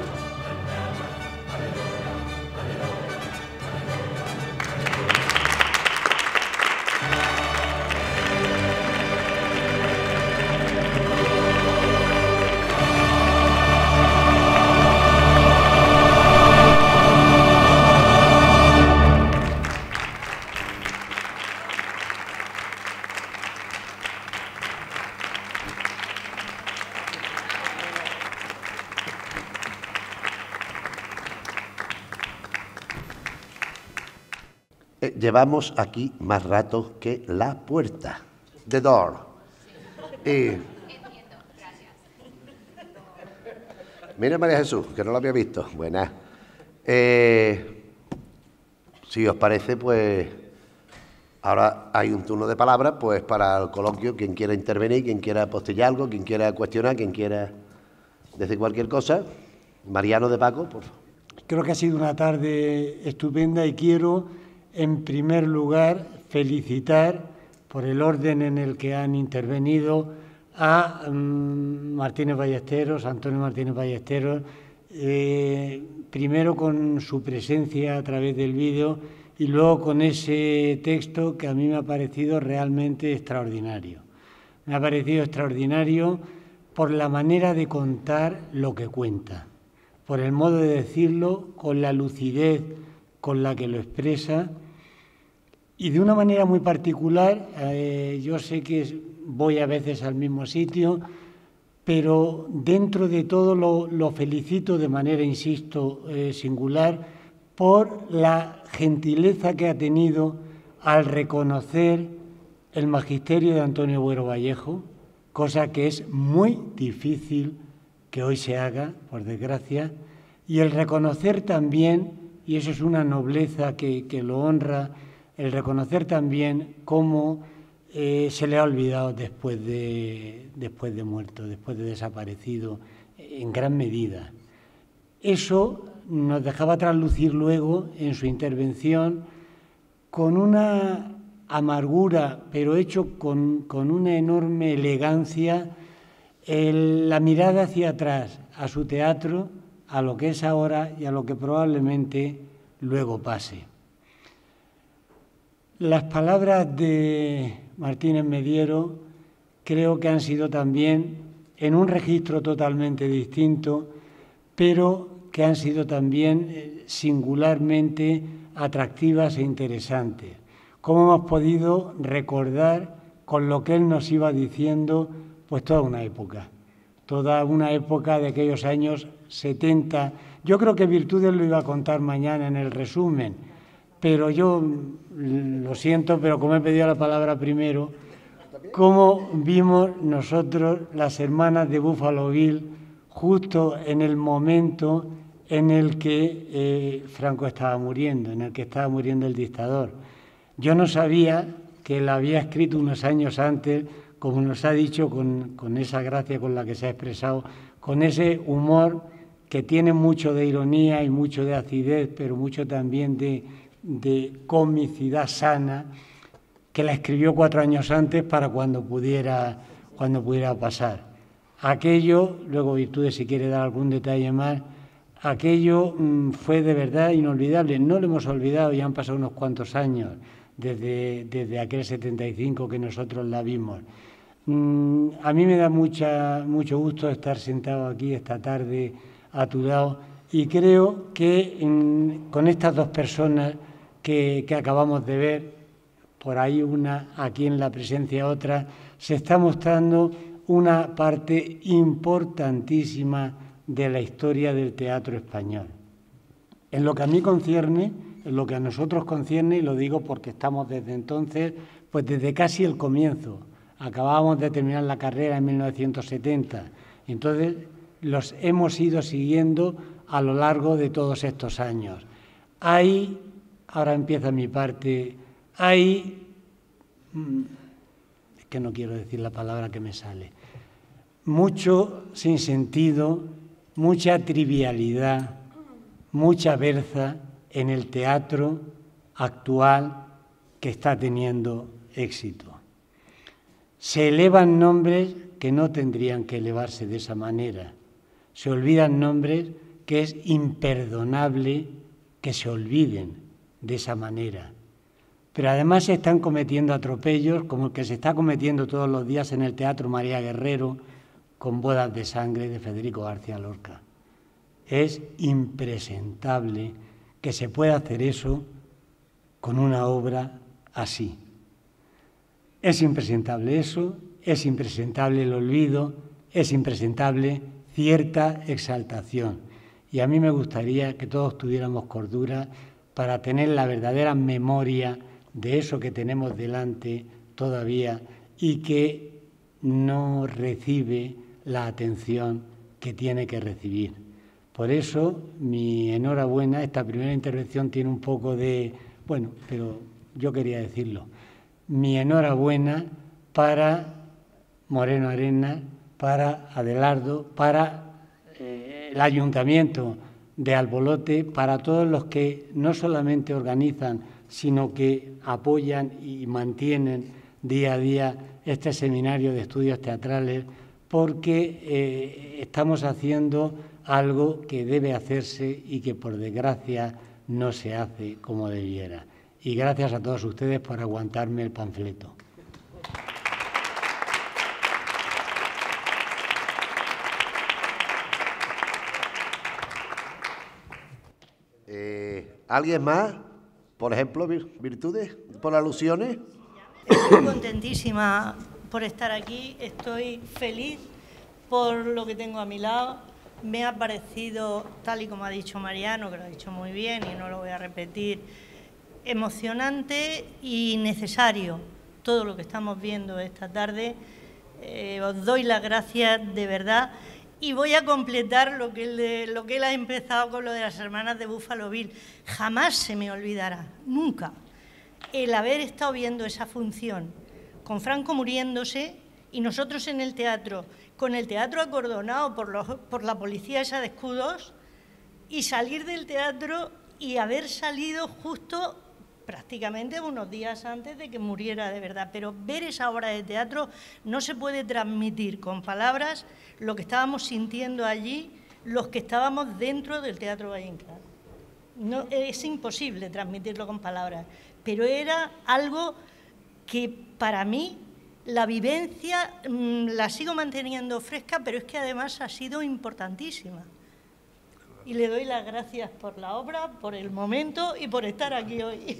Llevamos aquí más rato que la puerta. The door. Y... Mire, María Jesús, que no lo había visto. Buenas. Eh, si os parece, pues ahora hay un turno de palabras pues para el coloquio. Quien quiera intervenir, quien quiera apostillar algo, quien quiera cuestionar, quien quiera decir cualquier cosa. Mariano de Paco, por favor. Creo que ha sido una tarde estupenda y quiero, en primer lugar, felicitar por el orden en el que han intervenido a um, Martínez Ballesteros, Antonio Martínez Ballesteros, eh, primero con su presencia a través del vídeo y luego con ese texto que a mí me ha parecido realmente extraordinario. Me ha parecido extraordinario por la manera de contar lo que cuenta, por el modo de decirlo, con la lucidez con la que lo expresa y de una manera muy particular. Eh, yo sé que voy a veces al mismo sitio, pero dentro de todo lo, lo felicito de manera, insisto, eh, singular, por la gentileza que ha tenido al reconocer el magisterio de Antonio Buero Vallejo, cosa que es muy difícil que hoy se haga, por desgracia, y el reconocer también, y eso es una nobleza que, que lo honra, el reconocer también cómo eh, se le ha olvidado después de, después de muerto, después de desaparecido, en gran medida. Eso nos dejaba traslucir luego en su intervención con una amargura, pero hecho con, con una enorme elegancia, el, la mirada hacia atrás, a su teatro, a lo que es ahora y a lo que probablemente luego pase. Las palabras de Martínez Mediero creo que han sido también en un registro totalmente distinto, pero que han sido también singularmente atractivas e interesantes. Cómo hemos podido recordar con lo que él nos iba diciendo pues toda una época, toda una época de aquellos años setenta. Yo creo que Virtudes lo iba a contar mañana en el resumen, pero yo lo siento, pero como he pedido la palabra primero, cómo vimos nosotros las hermanas de Buffalo Bill justo en el momento en el que eh, Franco estaba muriendo, en el que estaba muriendo el dictador. Yo no sabía que él había escrito unos años antes, como nos ha dicho, con, con esa gracia con la que se ha expresado, con ese humor que tiene mucho de ironía y mucho de acidez, pero mucho también de, de comicidad sana, que la escribió cuatro años antes para cuando pudiera, cuando pudiera pasar. Aquello, luego Virtudes si quiere dar algún detalle más, aquello mmm, fue de verdad inolvidable. No lo hemos olvidado, ya han pasado unos cuantos años desde, desde aquel setenta y cinco que nosotros la vimos. Mm, a mí me da mucha, mucho gusto estar sentado aquí esta tarde a tu lado y creo que mm, con estas dos personas que, que acabamos de ver, por ahí una, aquí en la presencia otra, se está mostrando una parte importantísima de la historia del teatro español. En lo que a mí concierne, en lo que a nosotros concierne, y lo digo porque estamos desde entonces, pues desde casi el comienzo. Acabábamos de terminar la carrera en mil novecientos setenta, entonces los hemos ido siguiendo a lo largo de todos estos años. Hay, ahora empieza mi parte, hay, es que no quiero decir la palabra que me sale, mucho sinsentido, mucha trivialidad, mucha berza en el teatro actual que está teniendo éxito. Se elevan nombres que no tendrían que elevarse de esa manera. Se olvidan nombres que es imperdonable que se olviden de esa manera. Pero además se están cometiendo atropellos como el que se está cometiendo todos los días en el Teatro María Guerrero con Bodas de Sangre de Federico García Lorca. Es impresentable que se pueda hacer eso con una obra así. Es impresentable eso, es impresentable el olvido, es impresentable cierta exaltación. Y a mí me gustaría que todos tuviéramos cordura para tener la verdadera memoria de eso que tenemos delante todavía y que no recibe la atención que tiene que recibir. Por eso, mi enhorabuena, esta primera intervención tiene un poco de... Bueno, pero yo quería decirlo. Mi enhorabuena para Moreno Arenas, para Adelardo, para eh, el Ayuntamiento de Albolote, para todos los que no solamente organizan, sino que apoyan y mantienen día a día este seminario de estudios teatrales, porque eh, estamos haciendo algo que debe hacerse y que, por desgracia, no se hace como debiera. Y gracias a todos ustedes por aguantarme el panfleto. Eh, ¿Alguien más? Por ejemplo, virtudes, por alusiones. Estoy contentísima por estar aquí, estoy feliz por lo que tengo a mi lado. Me ha parecido, tal y como ha dicho Mariano, que lo ha dicho muy bien y no lo voy a repetir, emocionante y necesario todo lo que estamos viendo esta tarde. Eh, os doy las gracias de verdad y voy a completar lo que, él, lo que él ha empezado con lo de las hermanas de Buffalo Bill. Jamás se me olvidará, nunca, el haber estado viendo esa función con Franco muriéndose y nosotros en el teatro, con el teatro acordonado por, los, por la policía esa de escudos, y salir del teatro y haber salido justo prácticamente unos días antes de que muriera de verdad. Pero ver esa obra de teatro no se puede transmitir con palabras lo que estábamos sintiendo allí, los que estábamos dentro del Teatro Valle Inclán. No, es imposible transmitirlo con palabras, pero era algo que para mí la vivencia mmm, la sigo manteniendo fresca, pero es que además ha sido importantísima. Y le doy las gracias por la obra, por el momento y por estar aquí hoy.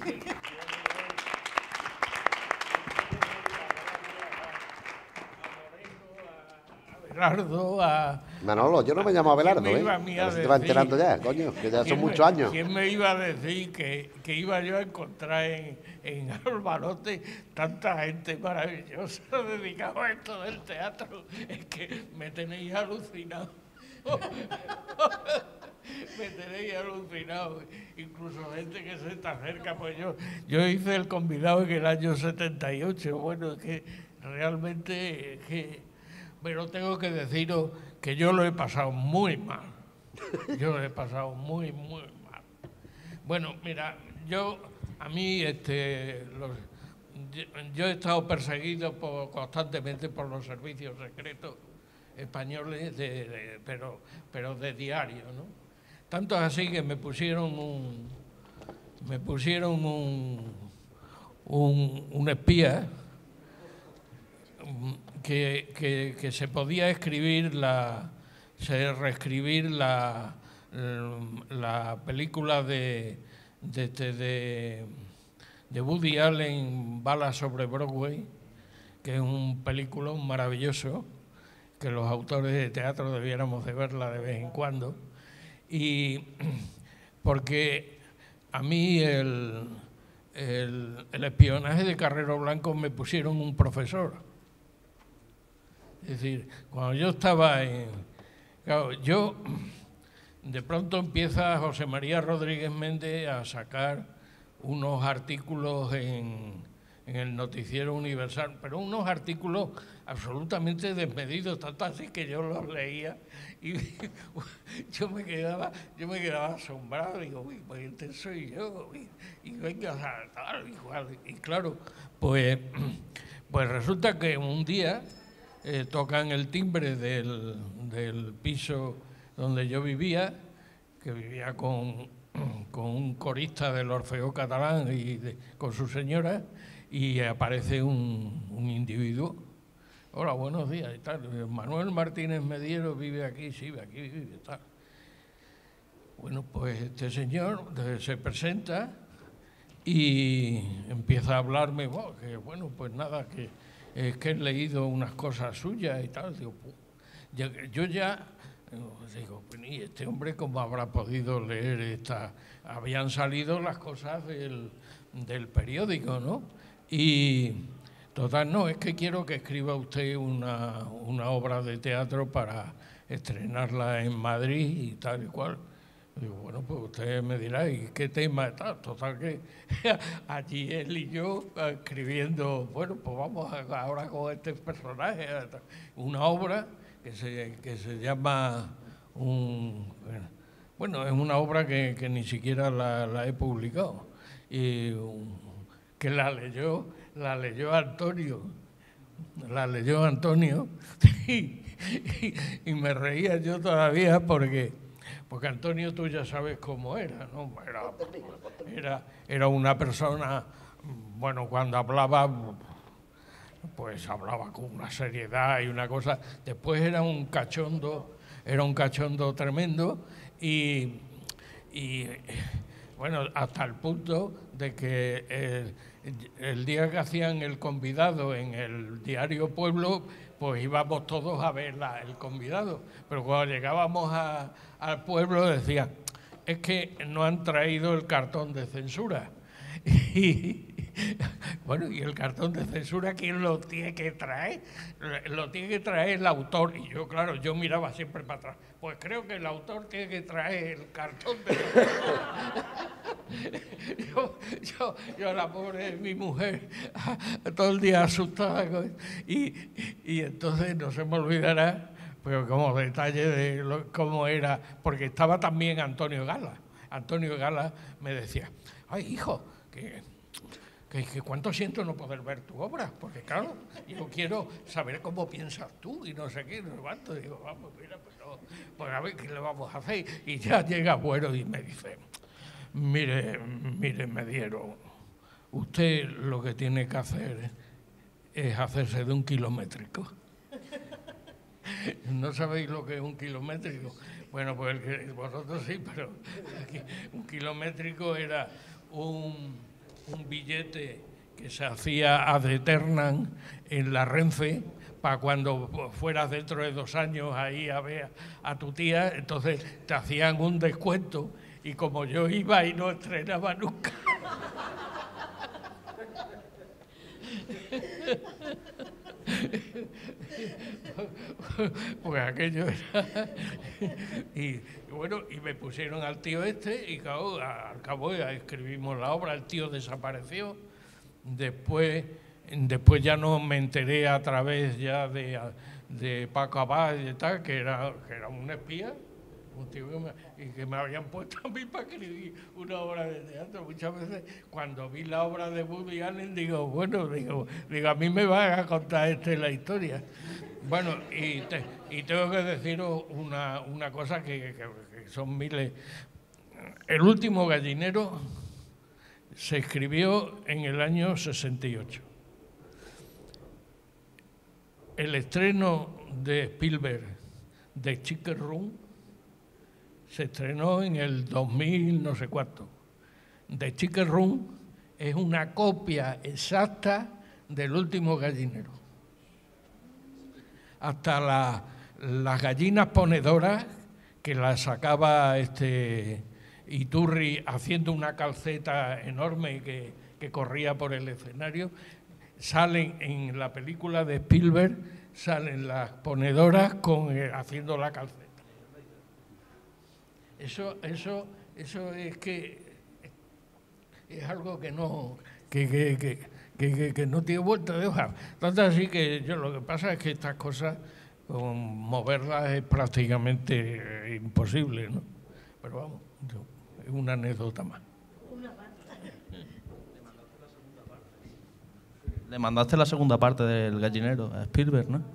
Abelardo, a... Manolo, yo no me llamo Abelardo, ¿eh? A ver si te vas enterando ya, coño, que ya son muchos años. ¿Quién me iba a decir que, que iba yo a encontrar en, en Albolote tanta gente maravillosa dedicada a esto del teatro? Es que me tenéis alucinado. Me tenéis alucinado, incluso gente que se está cerca, pues yo, yo hice el convidado en el año setenta y ocho, bueno, es que realmente, es que, pero tengo que deciros que yo lo he pasado muy mal, yo lo he pasado muy, muy mal. Bueno, mira, yo, a mí, este, los, yo, yo he estado perseguido por, constantemente por los servicios secretos españoles, de, de, pero, pero de diario, ¿no? Tanto así que me pusieron un, me pusieron un, un, un espía, que, que, que se podía escribir la, se reescribir la, la película de, de, de, de Woody Allen, Balas sobre Broadway, que es un peliculón maravilloso, que los autores de teatro debiéramos de verla de vez en cuando, y porque a mí el, el, el espionaje de Carrero Blanco me pusieron un profesor. Es decir, cuando yo estaba en... Claro, yo, de pronto empieza José María Rodríguez Méndez a sacar unos artículos en, en el Noticiero Universal, pero unos artículos absolutamente desmedidos, tanto así que yo los leía y yo me quedaba, yo me quedaba asombrado, digo, uy, pues este soy yo, y, y venga a tal, igual. Y claro, pues, pues resulta que un día eh, tocan el timbre del, del piso donde yo vivía, que vivía con, con un corista del Orfeo Catalán y de, con su señora, y aparece un, un individuo. Hola, buenos días y tal. Manuel Martínez Mediero vive aquí, sí, aquí vive y tal. Bueno, pues este señor se presenta y empieza a hablarme, bueno, que bueno, pues nada, que es que he leído unas cosas suyas y tal. Digo, yo, yo ya digo, ¿y este hombre cómo habrá podido leer esta? Habían salido las cosas del, del periódico, ¿no? Y total, no, es que quiero que escriba usted una, una obra de teatro para estrenarla en Madrid y tal y cual. Digo, bueno, pues usted me dirá, ¿y qué tema está? Total que allí él y yo escribiendo, bueno, pues vamos a, ahora con este personaje, una obra que se, que se llama, un, bueno, es una obra que, que ni siquiera la, la he publicado, y un, que la leyó, la leyó Antonio, la leyó Antonio, y, y, y me reía yo todavía porque, porque Antonio tú ya sabes cómo era, ¿no? Era, era, era una persona, bueno, cuando hablaba, pues hablaba con una seriedad y una cosa, después era un cachondo, era un cachondo tremendo y, y bueno, hasta el punto de que el, el día que hacían el convidado en el diario Pueblo, pues íbamos todos a ver la, el convidado, pero cuando llegábamos a, al pueblo decían, es que no han traído el cartón de censura. Y bueno, y el cartón de censura, ¿quién lo tiene que traer? Lo tiene que traer el autor. Y yo, claro, yo miraba siempre para atrás. Pues creo que el autor tiene que traer el cartón de censura. yo, yo, yo, la pobre de mi mujer, todo el día asustada. Y, y entonces no se me olvidará, pero como detalle de lo, cómo era, porque estaba también Antonio Gala. Antonio Gala me decía, ay, hijo, que, que, que cuánto siento no poder ver tu obra, porque claro, yo quiero saber cómo piensas tú y no sé qué, no sé cuánto. Digo, vamos, mira, pero, pues a ver qué le vamos a hacer. Y ya llega Bueno y me dice, mire, mire, Mediero, usted lo que tiene que hacer es hacerse de un kilométrico. ¿No sabéis lo que es un kilométrico? Bueno, pues el que, vosotros sí, pero aquí, un kilométrico era un, un billete que se hacía ad eternam en la Renfe para cuando fueras dentro de dos años ahí a ver a tu tía, entonces te hacían un descuento y como yo iba y no estrenaba nunca. Pues aquello era y bueno, y me pusieron al tío este y claro, al cabo escribimos la obra, el tío desapareció, después después ya no me enteré a través ya de, de Paco Abad y tal, que era, que era un espía, un tío que me, y que me habían puesto a mí para escribir una obra de teatro. Muchas veces cuando vi la obra de Woody Allen digo, bueno, digo, digo a mí me van a contar este la historia. Bueno, y, te, y tengo que deciros una, una cosa que, que, que son miles. El último gallinero se escribió en el año sesenta y ocho. el estreno de Spielberg de Chicken Run se estrenó en el dos mil no sé cuánto. The Chicken Run es una copia exacta del Último gallinero. Hasta la, las gallinas ponedoras, que las sacaba este Iturri haciendo una calceta enorme que, que corría por el escenario, salen en la película de Spielberg, salen las ponedoras con, eh, haciendo la calceta. Eso, eso, eso es que es algo que no, que, que, que, que, que no tiene vuelta de hoja. Tanto así que yo lo que pasa es que estas cosas, con moverlas es prácticamente imposible, ¿no? Pero vamos, yo, es una anécdota más. Le mandaste la segunda parte del gallinero a Spielberg, ¿no?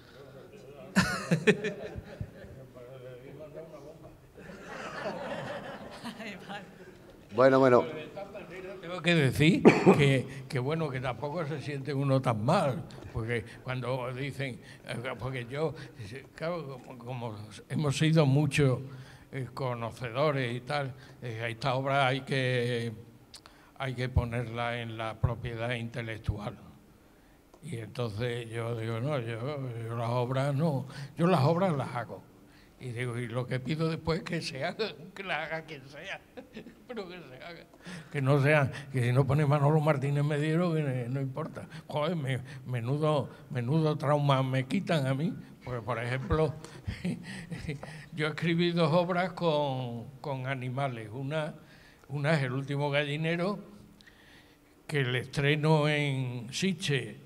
Bueno, bueno. Tengo que decir que, que bueno, que tampoco se siente uno tan mal, porque cuando dicen, porque yo, claro, como, como hemos sido muchos eh, conocedores y tal, eh, esta obra hay que, hay que ponerla en la propiedad intelectual. Y entonces yo digo, no, yo, yo las obras no, yo las obras las hago. Y digo, y lo que pido después es que se haga, que la haga quien sea, pero que se haga. Que no sea, que si no pone Manolo Martínez Mediero, que no importa. Joder, me, menudo, menudo trauma me quitan a mí. Porque, por ejemplo, yo escribí dos obras con, con animales. Una, una es El último gallinero, que el estreno en Sitges.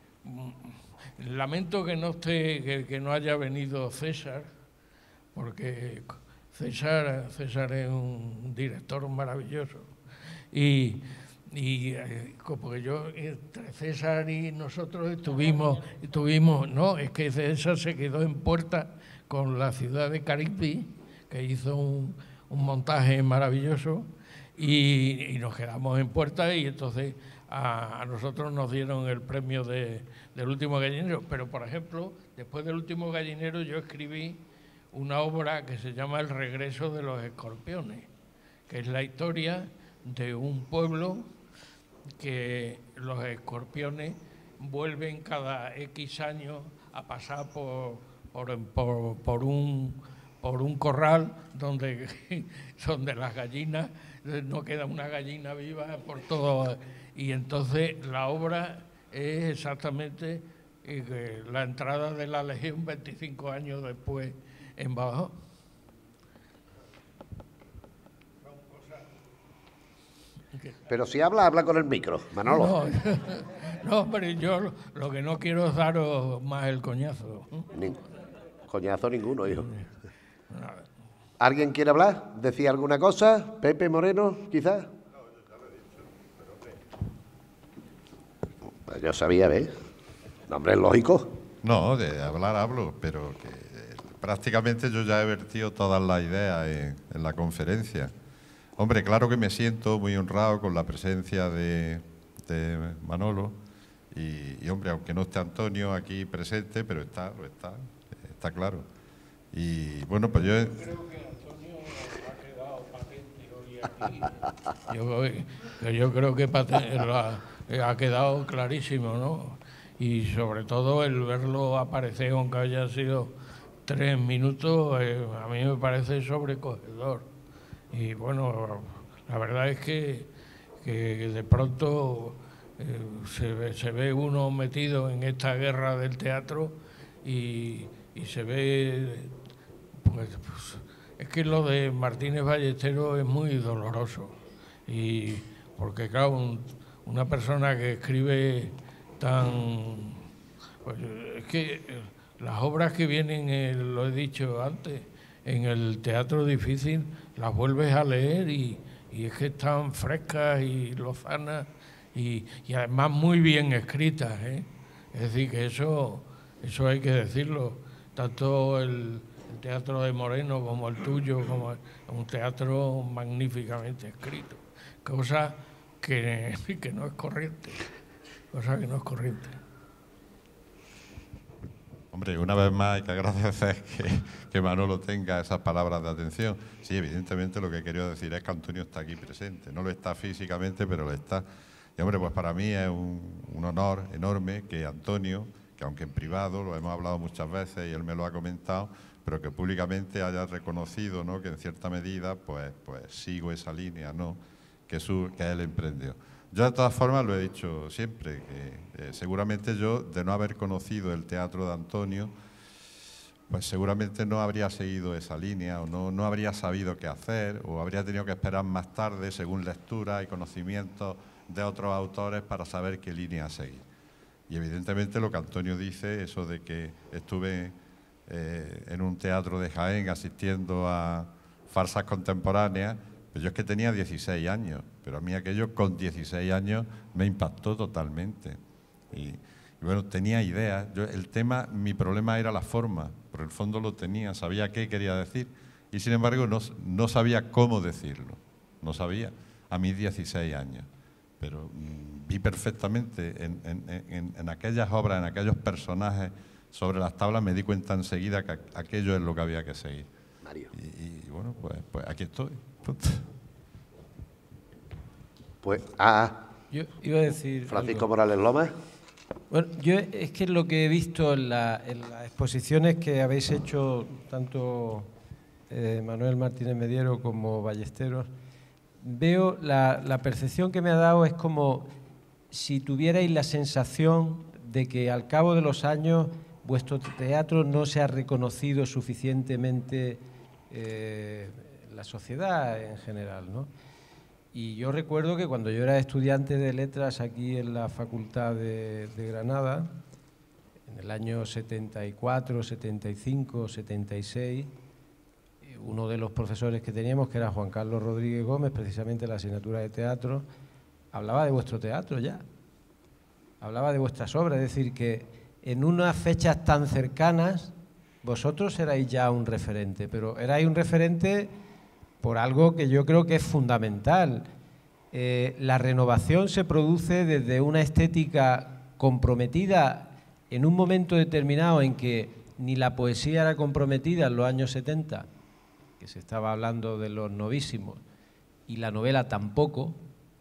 Lamento que no esté, que, que no haya venido César, porque César, César es un director maravilloso. Y, y porque yo, entre César y nosotros estuvimos, estuvimos, no, es que César se quedó en Puerta con la ciudad de Caribí, que hizo un, un montaje maravilloso, y, y nos quedamos en Puerta, y entonces a, a nosotros nos dieron el premio de, del último gallinero. Pero, por ejemplo, después del último gallinero yo escribí una obra que se llama El regreso de los escorpiones, que es la historia de un pueblo que los escorpiones vuelven cada X años a pasar por, por, por, por, un, por un corral donde, donde las gallinas, no queda una gallina viva por todo. Y entonces la obra es exactamente eh, la entrada de la Legión veinticinco años después en Badajoz. Pero si habla, habla con el micro, Manolo. No, no, pero yo lo que no quiero es daros más el coñazo. Ni, coñazo ninguno, hijo. ¿Alguien quiere hablar? ¿Decir alguna cosa? ¿Pepe Moreno, quizás? Yo sabía, ¿ves? Nombre es lógico. No, de hablar hablo, pero que prácticamente yo ya he vertido todas las ideas en, en la conferencia. Hombre, claro que me siento muy honrado con la presencia de, de Manolo y, y, hombre, aunque no esté Antonio aquí presente, pero está, lo está, está claro. Y bueno, pues yo... Yo creo que Antonio ha quedado patente hoy aquí. Yo, yo creo que patente, ha, ha quedado clarísimo, ¿no? Y sobre todo el verlo aparecer, aunque haya sido tres minutos, eh, a mí me parece sobrecogedor. Y bueno, la verdad es que, que de pronto eh, se, ve, se ve uno metido en esta guerra del teatro y, y se ve, pues, pues, es que lo de Martínez Ballesteros es muy doloroso. Y porque claro, un, una persona que escribe tan... Pues, es que las obras que vienen, eh, lo he dicho antes, en el teatro difícil, las vuelves a leer y, y es que están frescas y lozanas y, y además muy bien escritas, ¿eh? Es decir, que eso, eso hay que decirlo. Tanto el, el teatro de Moreno como el tuyo, como el, un teatro magníficamente escrito. Cosa que, que no es corriente. Cosa que no es corriente. Hombre, una vez más hay que agradecer que, que Manolo tenga esas palabras de atención. Sí, evidentemente lo que he querido decir es que Antonio está aquí presente. No lo está físicamente, pero lo está. Y hombre, pues para mí es un, un honor enorme que Antonio, que aunque en privado, lo hemos hablado muchas veces y él me lo ha comentado, pero que públicamente haya reconocido, ¿no?, que en cierta medida pues, pues sigo esa línea, ¿no?, que, su, que él emprendió. Yo de todas formas lo he dicho siempre, que eh, seguramente yo, de no haber conocido el teatro de Antonio, pues seguramente no habría seguido esa línea o no, no habría sabido qué hacer o habría tenido que esperar más tarde, según lectura y conocimientos de otros autores, para saber qué línea seguir. Y evidentemente lo que Antonio dice, eso de que estuve eh, en un teatro de Jaén asistiendo a farsas contemporáneas, pues yo es que tenía dieciséis años, pero a mí aquello con dieciséis años me impactó totalmente. Y, y bueno, tenía ideas. Yo, el tema, mi problema era la forma, pero el fondo lo tenía, sabía qué quería decir y sin embargo no, no sabía cómo decirlo, no sabía, a mis dieciséis años. Pero mmm, vi perfectamente en, en, en, en aquellas obras, en aquellos personajes sobre las tablas, me di cuenta enseguida que aquello es lo que había que seguir. Mario. Y, y bueno, pues, pues aquí estoy. Pues, ah, yo iba a decir Francisco algo. Morales Lomas. Bueno, yo es que lo que he visto en, la, en las exposiciones que habéis hecho, tanto eh, Manuel Martínez Mediero como Ballesteros, veo la, la percepción que me ha dado es como si tuvierais la sensación de que al cabo de los años vuestro teatro no se ha reconocido suficientemente eh, en la sociedad en general, ¿no? Y yo recuerdo que cuando yo era estudiante de letras aquí en la Facultad de, de Granada, en el año setenta y cuatro, setenta y cinco, setenta y seis, uno de los profesores que teníamos, que era Juan Carlos Rodríguez Gómez, precisamente la asignatura de teatro, hablaba de vuestro teatro ya, hablaba de vuestras obras, es decir, que en unas fechas tan cercanas vosotros erais ya un referente, pero erais un referente por algo que yo creo que es fundamental. Eh, la renovación se produce desde una estética comprometida en un momento determinado en que ni la poesía era comprometida en los años setenta, que se estaba hablando de los novísimos, y la novela tampoco.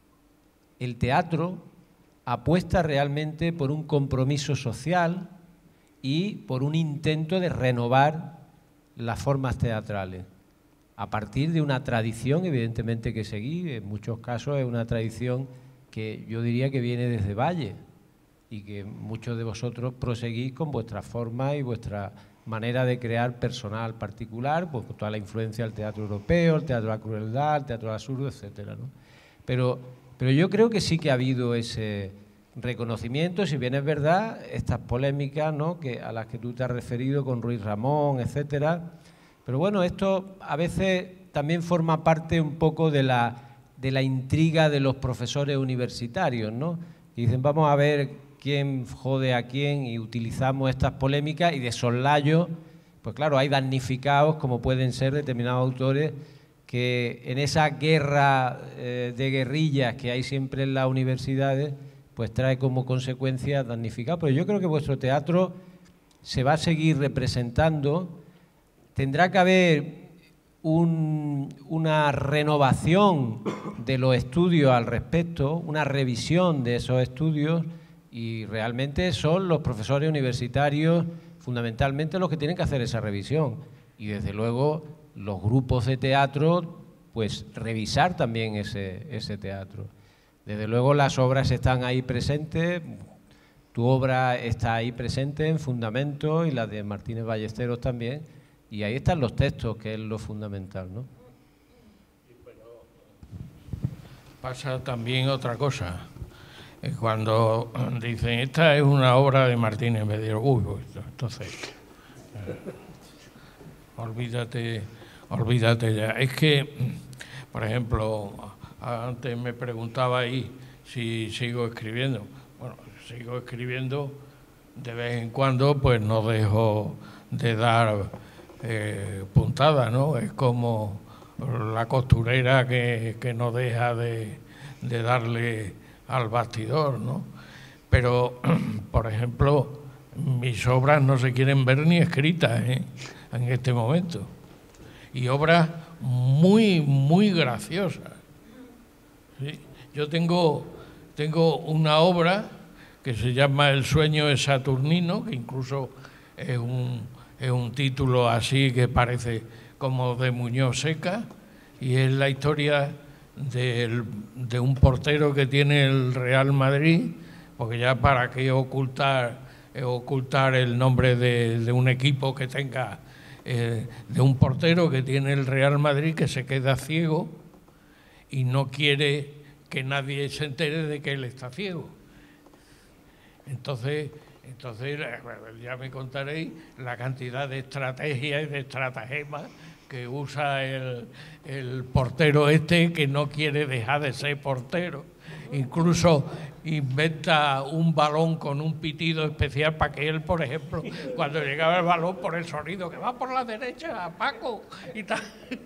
El teatro apuesta realmente por un compromiso social y por un intento de renovar las formas teatrales, a partir de una tradición, evidentemente, que seguí. En muchos casos es una tradición que yo diría que viene desde Valle y que muchos de vosotros proseguís con vuestra forma y vuestra manera de crear personal particular, pues con toda la influencia del teatro europeo, el teatro de la crueldad, el teatro del absurdo, etcétera, ¿no? Pero, pero yo creo que sí que ha habido ese reconocimiento, si bien es verdad, estas polémicas, ¿no?, que, a las que tú te has referido con Ruiz Ramón, etcétera. Pero bueno, esto a veces también forma parte un poco de la, de la intriga de los profesores universitarios, ¿no? Y dicen, vamos a ver quién jode a quién, y utilizamos estas polémicas y de soslayo, pues claro, hay damnificados como pueden ser determinados autores que en esa guerra eh, de guerrillas que hay siempre en las universidades, pues trae como consecuencia damnificados. Pero yo creo que vuestro teatro se va a seguir representando. Tendrá que haber un, una renovación de los estudios al respecto, una revisión de esos estudios, y realmente son los profesores universitarios fundamentalmente los que tienen que hacer esa revisión. Y desde luego los grupos de teatro, pues revisar también ese, ese teatro. Desde luego las obras están ahí presentes, tu obra está ahí presente en Fundamento y la de Martínez Ballesteros también. Y ahí están los textos, que es lo fundamental, ¿no? Pasa también otra cosa. Cuando dicen, esta es una obra de Martínez Mediero, uy, uy, entonces, eh, olvídate, olvídate ya. Es que, por ejemplo, antes me preguntaba ahí si sigo escribiendo. Bueno, sigo escribiendo, de vez en cuando, pues no dejo de dar Eh, puntada, ¿no? Es como la costurera que, que no deja de, de darle al bastidor, ¿no? Pero, por ejemplo, mis obras no se quieren ver ni escritas, ¿eh?, en este momento. Y obras muy, muy graciosas. ¿Sí? Yo tengo, tengo una obra que se llama El sueño de Saturnino, que incluso es un, es un título así que parece como de Muñoz Seca, y es la historia de, de un portero que tiene el Real Madrid, porque ya para qué ocultar, ocultar el nombre de, de un equipo que tenga, eh, de un portero que tiene el Real Madrid, que se queda ciego y no quiere que nadie se entere de que él está ciego. Entonces, entonces ya me contaréis la cantidad de estrategias y de estratagemas que usa el, el portero este, que no quiere dejar de ser portero. Incluso inventa un balón con un pitido especial para que él, por ejemplo, cuando llegaba el balón, por el sonido que va por la derecha, a Paco y tal.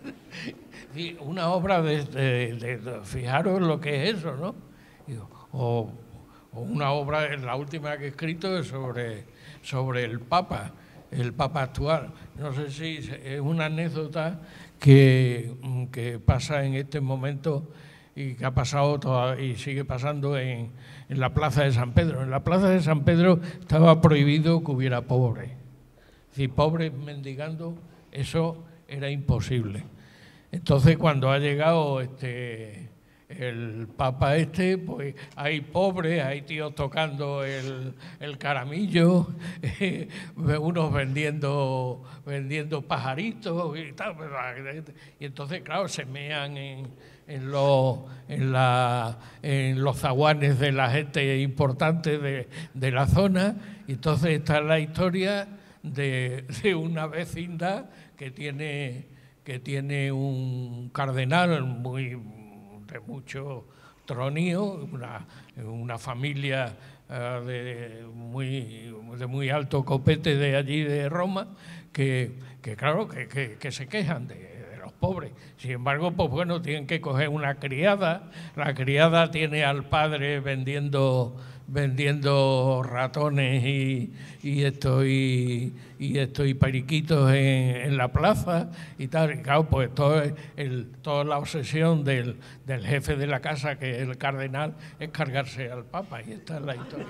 Y una obra de, de, de, de fijaros lo que es eso, ¿no? O, o una obra, la última que he escrito es sobre, sobre el Papa, el Papa actual. No sé si es una anécdota que, que pasa en este momento y que ha pasado toda, y sigue pasando en, en la Plaza de San Pedro. En la Plaza de San Pedro estaba prohibido que hubiera pobres. Es decir, pobres mendigando, eso era imposible. Entonces, cuando ha llegado este, el Papa este, pues hay pobres, hay tíos tocando el, el caramillo, eh, unos vendiendo, vendiendo pajaritos y tal. Y entonces, claro, se mean en, en, los, en, la, en los zaguanes de la gente importante de, de la zona. Y entonces está la historia de, de una vecindad que tiene... que tiene un cardenal muy de mucho tronío, una, una familia uh, de, muy, de muy alto copete de allí de Roma, que, que claro, que, que, que se quejan de, de los pobres. Sin embargo, pues bueno, tienen que coger una criada, la criada tiene al padre vendiendo... vendiendo ratones y, y esto y, y esto y periquitos en, en la plaza y tal. Y claro, pues todo el, toda la obsesión del, del jefe de la casa, que es el cardenal, es cargarse al Papa, y esta es la historia.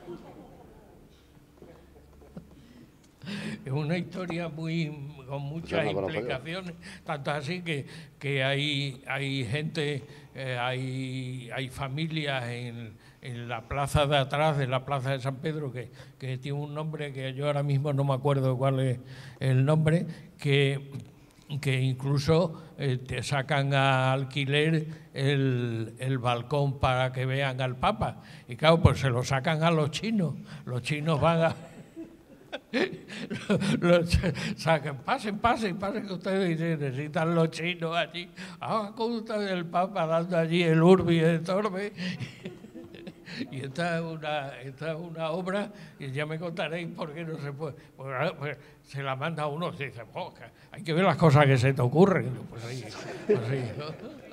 Es una historia muy con muchas implicaciones, tanto así que, que hay, hay gente, eh, hay, hay familias en, en la plaza de atrás de la Plaza de San Pedro que, que tiene un nombre que yo ahora mismo no me acuerdo cuál es el nombre, que, que incluso eh, te sacan a alquiler el, el balcón para que vean al Papa. Y claro, pues se lo sacan a los chinos. Los chinos van a... los saquen, pasen, pasen, pasen, que ustedes necesitan los chinos allí. Ah, con ustedes el Papa dando allí el urbi et orbi. Y esta es una, esta es una obra, y ya me contaréis por qué no se puede. Pues, pues, se la manda a uno y dice, oh, hay que ver las cosas que se te ocurren. Pues ahí, pues ahí, ¿no?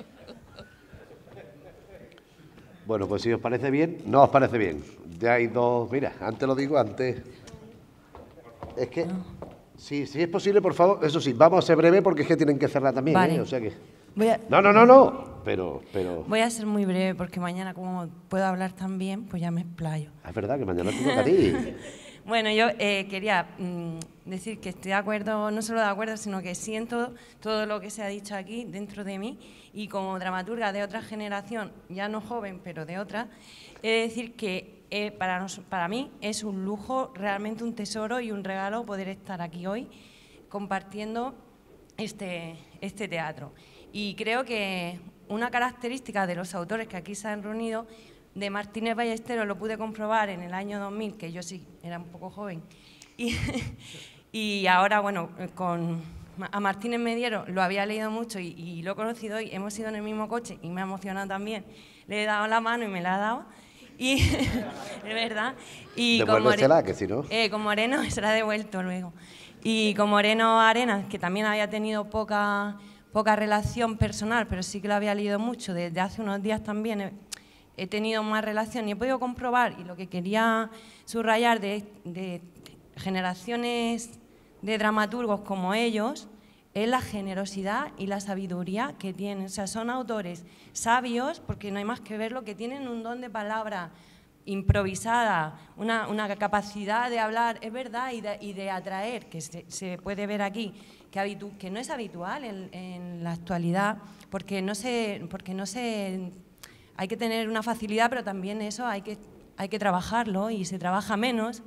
Bueno, pues si os parece bien, no os parece bien. Ya hay dos, mira, antes lo digo, antes... Es que, si, si es posible, por favor, eso sí, vamos a ser breve porque es que tienen que cerrar también, vale. ¿eh? O sea que... Voy a... No, no, no, no, pero, pero... Voy a ser muy breve porque mañana, como puedo hablar tan bien, pues ya me explayo. Es verdad que mañana te toca a ti. Bueno, yo eh, quería mmm, decir que estoy de acuerdo, no solo de acuerdo, sino que siento todo lo que se ha dicho aquí dentro de mí, y como dramaturga de otra generación, ya no joven, pero de otra, he de decir que eh, para, nos, para mí es un lujo, realmente un tesoro y un regalo poder estar aquí hoy compartiendo este, este teatro. Y creo que una característica de los autores que aquí se han reunido, de Martínez Ballesteros lo pude comprobar en el año dos mil, que yo sí era un poco joven, y, y ahora, bueno, con a Martínez Mediero lo había leído mucho y, y lo he conocido hoy, hemos ido en el mismo coche y me ha emocionado también, le he dado la mano y me la ha dado, y de verdad. Y devuélvesela, que si no... Eh, con Moreno se la ha devuelto luego. Y con Moreno Arenas, que también había tenido poca, poca relación personal, pero sí que lo había leído mucho, desde hace unos días también he, he tenido más relación y he podido comprobar, y lo que quería subrayar de, de generaciones de dramaturgos como ellos es la generosidad y la sabiduría que tienen. O sea, son autores sabios, porque no hay más que verlo, que tienen un don de palabra improvisada, una, una capacidad de hablar, es verdad, y de, y de atraer, que se, se puede ver aquí, que, habitu, que no es habitual en, en la actualidad, porque no se, porque no se, hay que tener una facilidad, pero también eso hay que, hay que trabajarlo y se trabaja menos.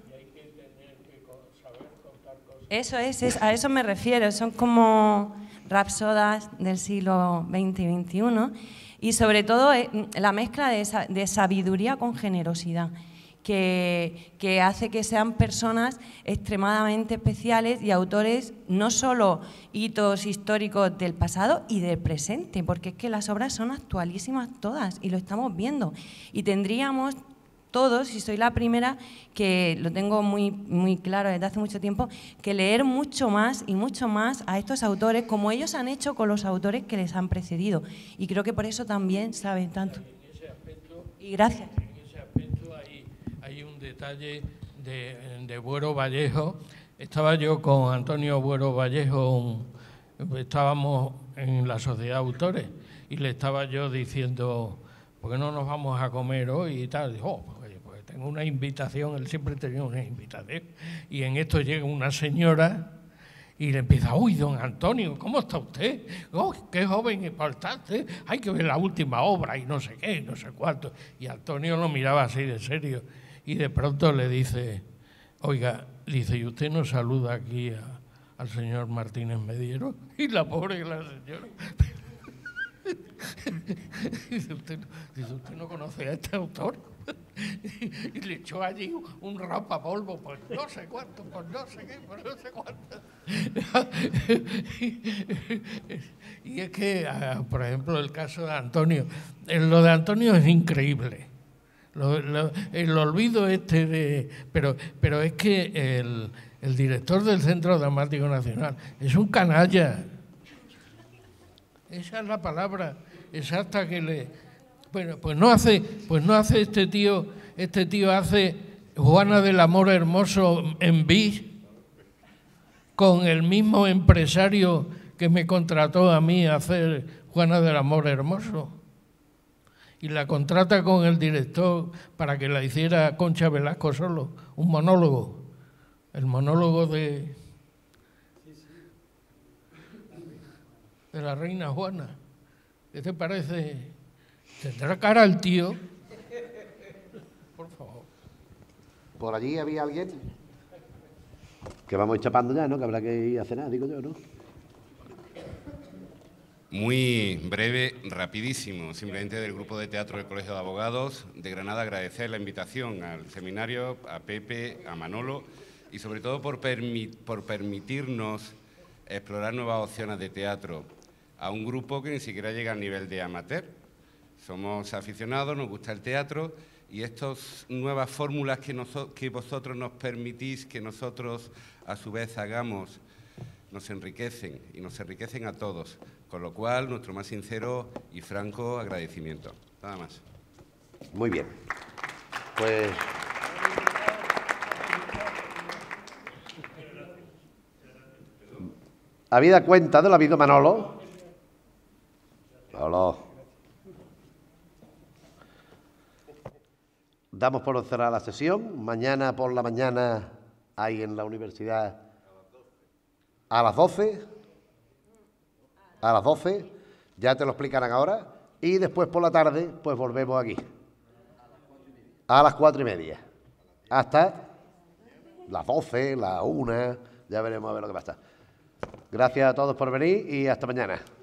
Eso es, es, a eso me refiero, son como rapsodas del siglo veinte y veintiuno y sobre todo eh, la mezcla de, de sabiduría con generosidad, que, que hace que sean personas extremadamente especiales y autores no solo hitos históricos del pasado y del presente, porque es que las obras son actualísimas todas y lo estamos viendo y tendríamos todos, y soy la primera que lo tengo muy, muy claro desde hace mucho tiempo, que leer mucho más y mucho más a estos autores, como ellos han hecho con los autores que les han precedido. Y creo que por eso también saben tanto. En ese aspecto, y gracias. En ese aspecto hay, hay un detalle de, de Buero Vallejo. Estaba yo con Antonio Buero Vallejo, estábamos en la Sociedad de Autores, y le estaba yo diciendo, ¿por qué no nos vamos a comer hoy y tal? Dijo, oh, pues tengo una invitación, él siempre tenía una invitación. Y en esto llega una señora y le empieza, uy, don Antonio, ¿cómo está usted? Oh, qué joven importante, hay que ver la última obra y no sé qué, no sé cuánto. Y Antonio lo miraba así de serio y de pronto le dice, oiga, dice, ¿y usted no saluda aquí a, al señor Martínez Mediero? Y la pobre la señora... Dice, ¿Usted, dice, ¿usted no conoce a este autor? Y le echó allí un rapapolvo, pues no sé cuánto, pues no sé qué, pues no sé cuánto. Y es que, por ejemplo, el caso de Antonio, lo de Antonio es increíble. Lo, lo, el olvido este de... Pero, pero es que el, el director del Centro Dramático Nacional es un canalla. Esa es la palabra exacta que le... Bueno, pues no hace, pues no hace este tío, este tío hace Juana del Amor Hermoso en Bis con el mismo empresario que me contrató a mí a hacer Juana del Amor Hermoso. Y la contrata con el director para que la hiciera Concha Velasco solo, un monólogo, el monólogo de... de la reina Juana. ¿Qué te parece? ¿Tendrá cara el tío? Por favor. ¿Por allí había alguien? Que vamos a ir chapando ya, ¿no? Que habrá que ir a cenar, digo yo, ¿no? Muy breve, rapidísimo. Simplemente del Grupo de Teatro del Colegio de Abogados de Granada agradecer la invitación al seminario, a Pepe, a Manolo y sobre todo por, permi- por permitirnos explorar nuevas opciones de teatro a un grupo que ni siquiera llega al nivel de amateur. Somos aficionados, nos gusta el teatro y estas nuevas fórmulas que, que vosotros nos permitís que nosotros a su vez hagamos nos enriquecen y nos enriquecen a todos. Con lo cual, nuestro más sincero y franco agradecimiento. Nada más. Muy bien. Pues... ¿Habida cuenta de lo habido, Manolo? Manolo. Damos por cerrada la sesión. Mañana por la mañana hay en la universidad a las doce. A las doce. Ya te lo explicarán ahora. Y después por la tarde, pues volvemos aquí. A las cuatro y media. Hasta las doce, las una. Ya veremos a ver lo que pasa. Gracias a todos por venir y hasta mañana.